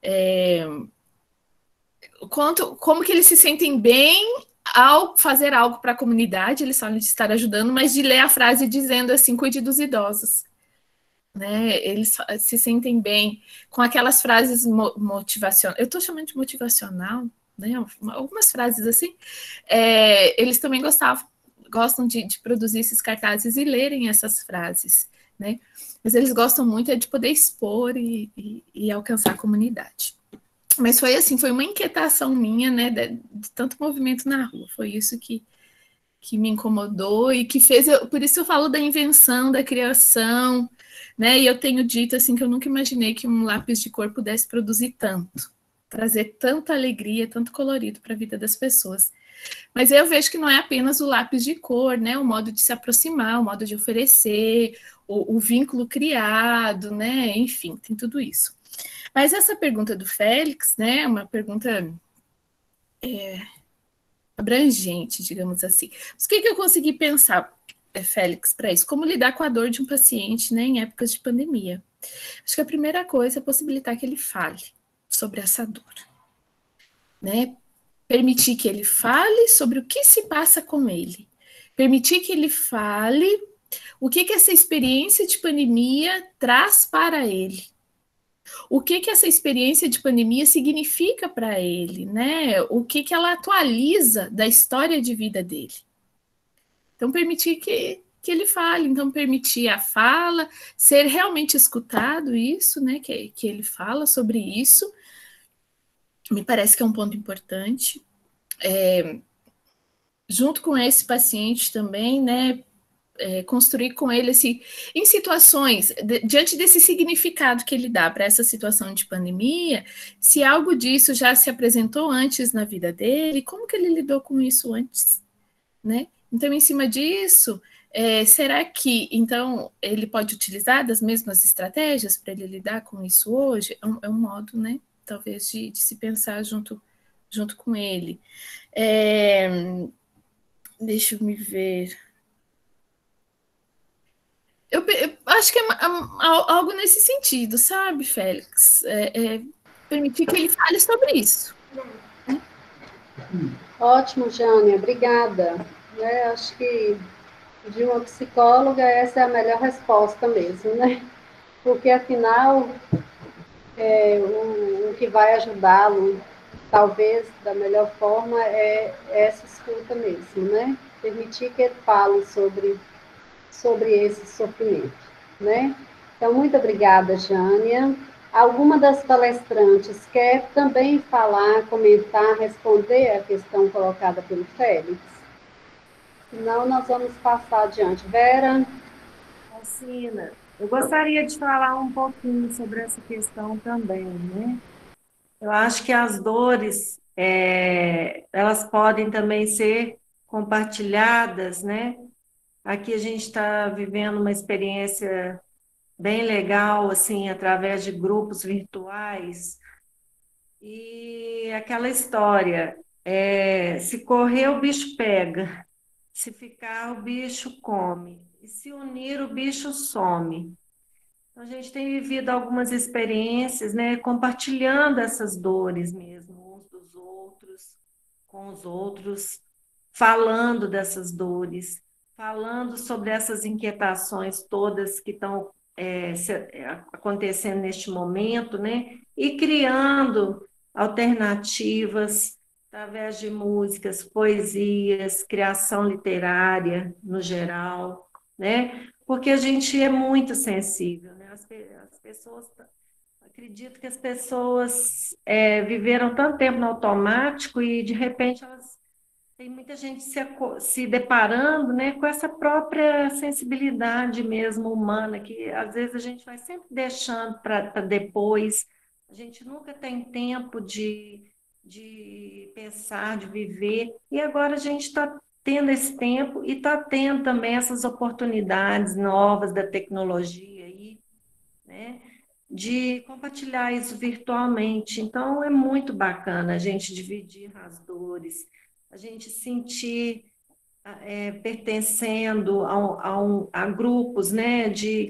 Speaker 2: Como que eles se sentem bem ao fazer algo para a comunidade, eles falam de estar ajudando, mas de ler a frase dizendo assim, cuide dos idosos. Né? Eles se sentem bem com aquelas frases motivacionais. Eu estou chamando de motivacional, né? Algumas frases assim. Eles também gostam de produzir esses cartazes e lerem essas frases. Né? Mas eles gostam muito de poder expor e alcançar a comunidade. Mas foi assim, foi uma inquietação minha, né, de tanto movimento na rua, foi isso que me incomodou e que fez, por isso eu falo da invenção, da criação, né, e eu tenho dito assim que eu nunca imaginei que um lápis de cor pudesse produzir tanto, trazer tanta alegria, tanto colorido para a vida das pessoas. Mas eu vejo que não é apenas o lápis de cor, né, o modo de se aproximar, o modo de oferecer, o vínculo criado, né, enfim, tem tudo isso. Mas essa pergunta do Félix, né, é uma pergunta abrangente, digamos assim. Mas o que eu consegui pensar, Félix, para isso? Como lidar com a dor de um paciente, né, em épocas de pandemia? Acho que a primeira coisa é possibilitar que ele fale sobre essa dor, né? Permitir que ele fale sobre o que se passa com ele. Permitir que ele fale O que que essa experiência de pandemia traz para ele? O que que essa experiência de pandemia significa para ele, né? O que que ela atualiza da história de vida dele? Então, permitir que ele fale, então permitir a fala, ser realmente escutado isso, né? Que ele fala sobre isso, me parece que é um ponto importante. Junto com esse paciente também, né? Construir com ele em situações, diante desse significado que ele dá para essa situação de pandemia, se algo disso já se apresentou antes na vida dele, como que ele lidou com isso antes, né? Então, em cima disso, será que, então, ele pode utilizar das mesmas estratégias para ele lidar com isso hoje? É um modo, né, talvez, de se pensar junto com ele. Deixa eu me ver. Eu acho que é algo nesse sentido, sabe, Félix? Permitir que ele fale sobre isso.
Speaker 1: Ótimo, Jânia, obrigada. Acho que de uma psicóloga essa é a melhor resposta mesmo, né? Porque, afinal, o que vai ajudá-lo, talvez, da melhor forma, é essa escuta mesmo, né? Permitir que ele fale sobre esse sofrimento, né? Então, muito obrigada, Jânia. Alguma das palestrantes quer também falar, comentar, responder a questão colocada pelo Félix? Senão, nós vamos passar adiante. Vera?
Speaker 3: Alcina, eu gostaria de falar um pouquinho sobre essa questão também, né? Eu acho que as dores, elas podem também ser compartilhadas, né? Aqui a gente está vivendo uma experiência bem legal, assim, através de grupos virtuais. E aquela história, se correr, o bicho pega. Se ficar, o bicho come. E se unir, o bicho some. Então, a gente tem vivido algumas experiências, né, compartilhando essas dores mesmo, uns dos outros, com os outros, falando dessas dores, falando sobre essas inquietações todas que estão acontecendo neste momento, né, e criando alternativas através de músicas, poesias, criação literária no geral, né? Porque a gente é muito sensível, né? As pessoas, acredito que as pessoas viveram tanto tempo no automático e de repente tem muita gente se deparando, né, com essa própria sensibilidade mesmo humana, que às vezes a gente vai sempre deixando para depois, a gente nunca tem tempo de pensar, de viver, e agora a gente está tendo esse tempo e está tendo também essas oportunidades novas da tecnologia aí, né, de compartilhar isso virtualmente. Então, é muito bacana a gente dividir as dores, a gente sentir pertencendo a grupos, né,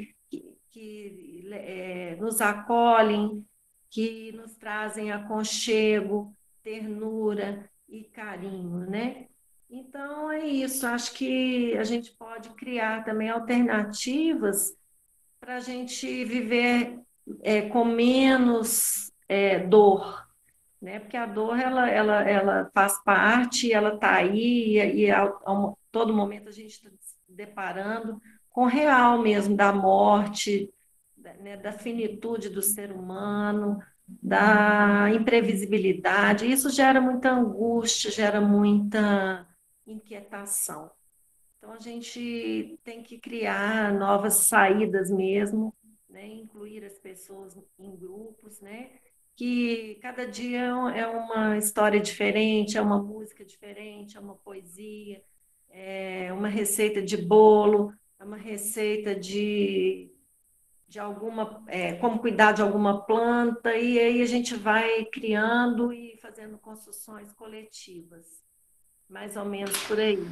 Speaker 3: que nos acolhem, que nos trazem aconchego, ternura e carinho, né? Então, é isso. Acho que a gente pode criar também alternativas para a gente viver com menos dor, né? Porque a dor ela faz parte, ela está aí e todo momento a gente está se deparando com o real mesmo da morte, né? Da finitude do ser humano, da imprevisibilidade. Isso gera muita angústia, gera muita inquietação. Então, a gente tem que criar novas saídas mesmo, né? Incluir as pessoas em grupos, né? Que cada dia é uma história diferente, é uma música diferente, é uma poesia, é uma receita de bolo, é uma receita de alguma, como cuidar de alguma planta, e aí a gente vai criando e fazendo construções coletivas, mais ou menos por aí.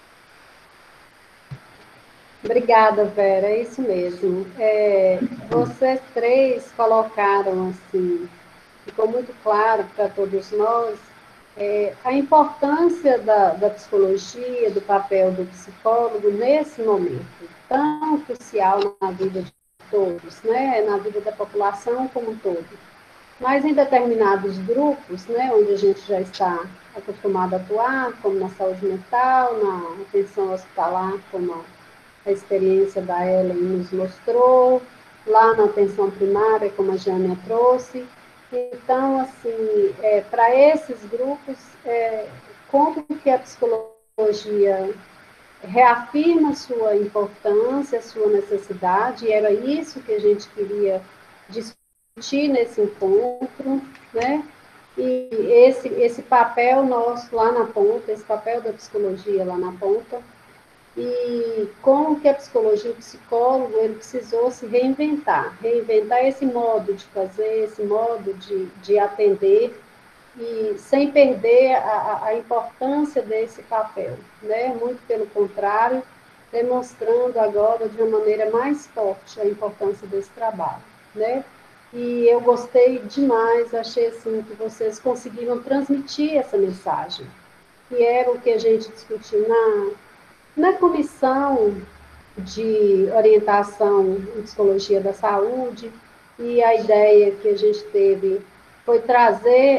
Speaker 1: Obrigada, Vera, é isso mesmo. Vocês três colocaram, assim, ficou muito claro para todos nós, A importância da psicologia, do papel do psicólogo nesse momento tão crucial na vida de todos, né, na vida da população como um todo. Mas em determinados grupos, né, onde a gente já está acostumado a atuar, como na saúde mental, na atenção hospitalar, como a experiência da Ellen nos mostrou, lá na atenção primária, como a Jânia trouxe. Então, assim, para esses grupos, como que a psicologia reafirma sua importância, sua necessidade, e era isso que a gente queria discutir nesse encontro, né? E esse papel nosso lá na ponta, esse papel da psicologia lá na ponta, e como que a psicologia, o psicólogo, ele precisou se reinventar esse modo de fazer, esse modo de atender, e sem perder a importância desse papel, né? Muito pelo contrário, demonstrando agora de uma maneira mais forte a importância desse trabalho, né? E eu gostei demais, achei assim que vocês conseguiram transmitir essa mensagem, que era o que a gente discutiu na comissão de orientação em psicologia da saúde, e a ideia que a gente teve foi trazer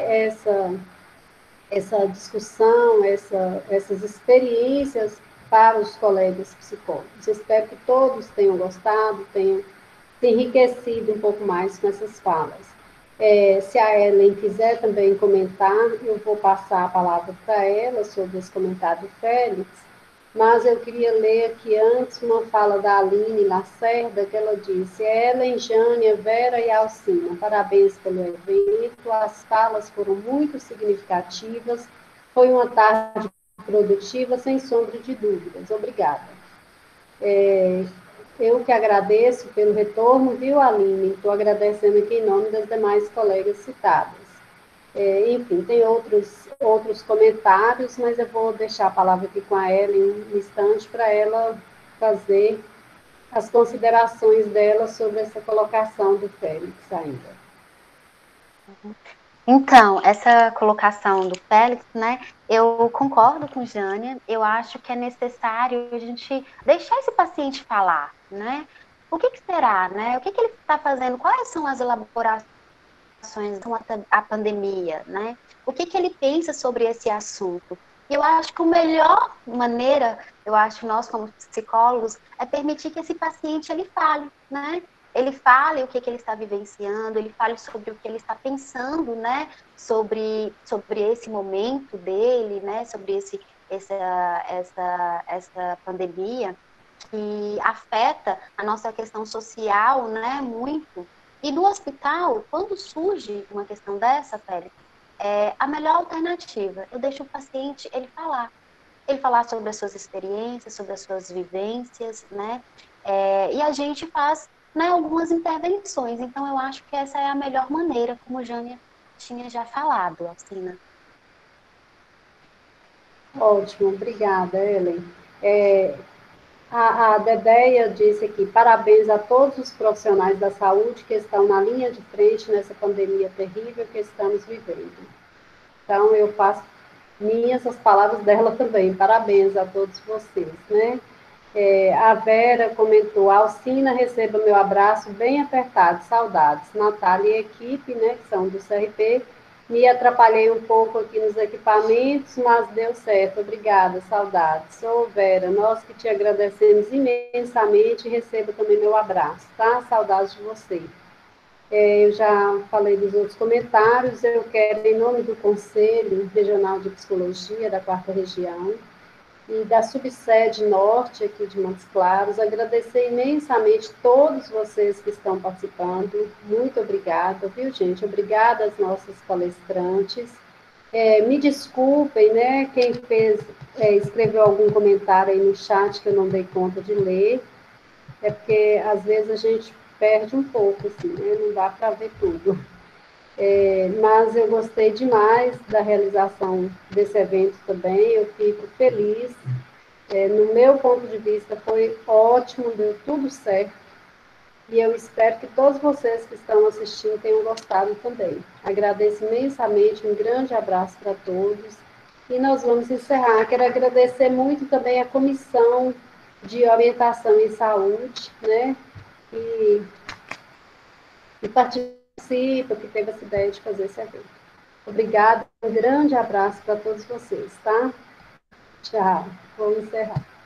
Speaker 1: essa discussão, essas experiências para os colegas psicólogos. Espero que todos tenham gostado, tenham se enriquecido um pouco mais com essas falas. Se a Ellen quiser também comentar, eu vou passar a palavra para ela sobre esse comentário do Félix, mas eu queria ler aqui antes uma fala da Aline Lacerda, que ela disse: Ellen, Jânia, Vera e Alcina, parabéns pelo evento, as falas foram muito significativas, foi uma tarde produtiva, sem sombra de dúvidas, obrigada. Eu que agradeço pelo retorno, viu, Aline? Estou agradecendo aqui em nome das demais colegas citadas. Enfim, tem outros comentários, mas eu vou deixar a palavra aqui com a Ellen um instante para ela fazer as considerações dela sobre essa colocação do Félix ainda.
Speaker 5: Então, essa colocação do Félix, né, eu concordo com Jânia, eu acho que é necessário a gente deixar esse paciente falar, né? O que será, né? O que ele está fazendo? Quais são as elaborações com a pandemia, né? O que ele pensa sobre esse assunto? E eu acho que a melhor maneira, eu acho, nós como psicólogos, é permitir que esse paciente ele fale, né? Ele fale o que ele está vivenciando, ele fale sobre o que ele está pensando, né? Sobre esse momento dele, né? Sobre essa pandemia que afeta a nossa questão social, né? Muito. E no hospital, quando surge uma questão dessa, Félix, a melhor alternativa, eu deixo o paciente ele falar sobre as suas experiências, sobre as suas vivências, né? E a gente faz, né, algumas intervenções. Então, eu acho que essa é a melhor maneira, como a Jânia tinha já falado, Alcina.
Speaker 1: Ótimo, obrigada, Ellen. A Dedéia disse aqui: parabéns a todos os profissionais da saúde que estão na linha de frente nessa pandemia terrível que estamos vivendo. Então, eu faço minhas as palavras dela também. Parabéns a todos vocês, né? A Vera comentou: Alcina, receba meu abraço bem apertado, saudades. Natália e equipe, né, que são do CRP, me atrapalhei um pouco aqui nos equipamentos, mas deu certo. Obrigada, saudades. Sou Vera, nós que te agradecemos imensamente, receba também meu abraço, tá? Saudades de você. Eu já falei dos outros comentários, eu quero, em nome do Conselho Regional de Psicologia da 4ª Região e da Subsede Norte aqui de Montes Claros, agradecer imensamente todos vocês que estão participando. Muito obrigada, viu, gente? Obrigada às nossas palestrantes. Me desculpem, né, quem escreveu algum comentário aí no chat que eu não dei conta de ler, porque às vezes a gente perde um pouco, assim, né? Não dá para ver tudo. Mas eu gostei demais da realização desse evento também, eu fico feliz. No meu ponto de vista, foi ótimo, deu tudo certo. E eu espero que todos vocês que estão assistindo tenham gostado também. Agradeço imensamente, um grande abraço para todos. E nós vamos encerrar. Quero agradecer muito também a Comissão de Orientação em Saúde, né? Que participa, que teve essa ideia de fazer esse evento. Obrigada, um grande abraço para todos vocês, tá? Tchau. Vou encerrar.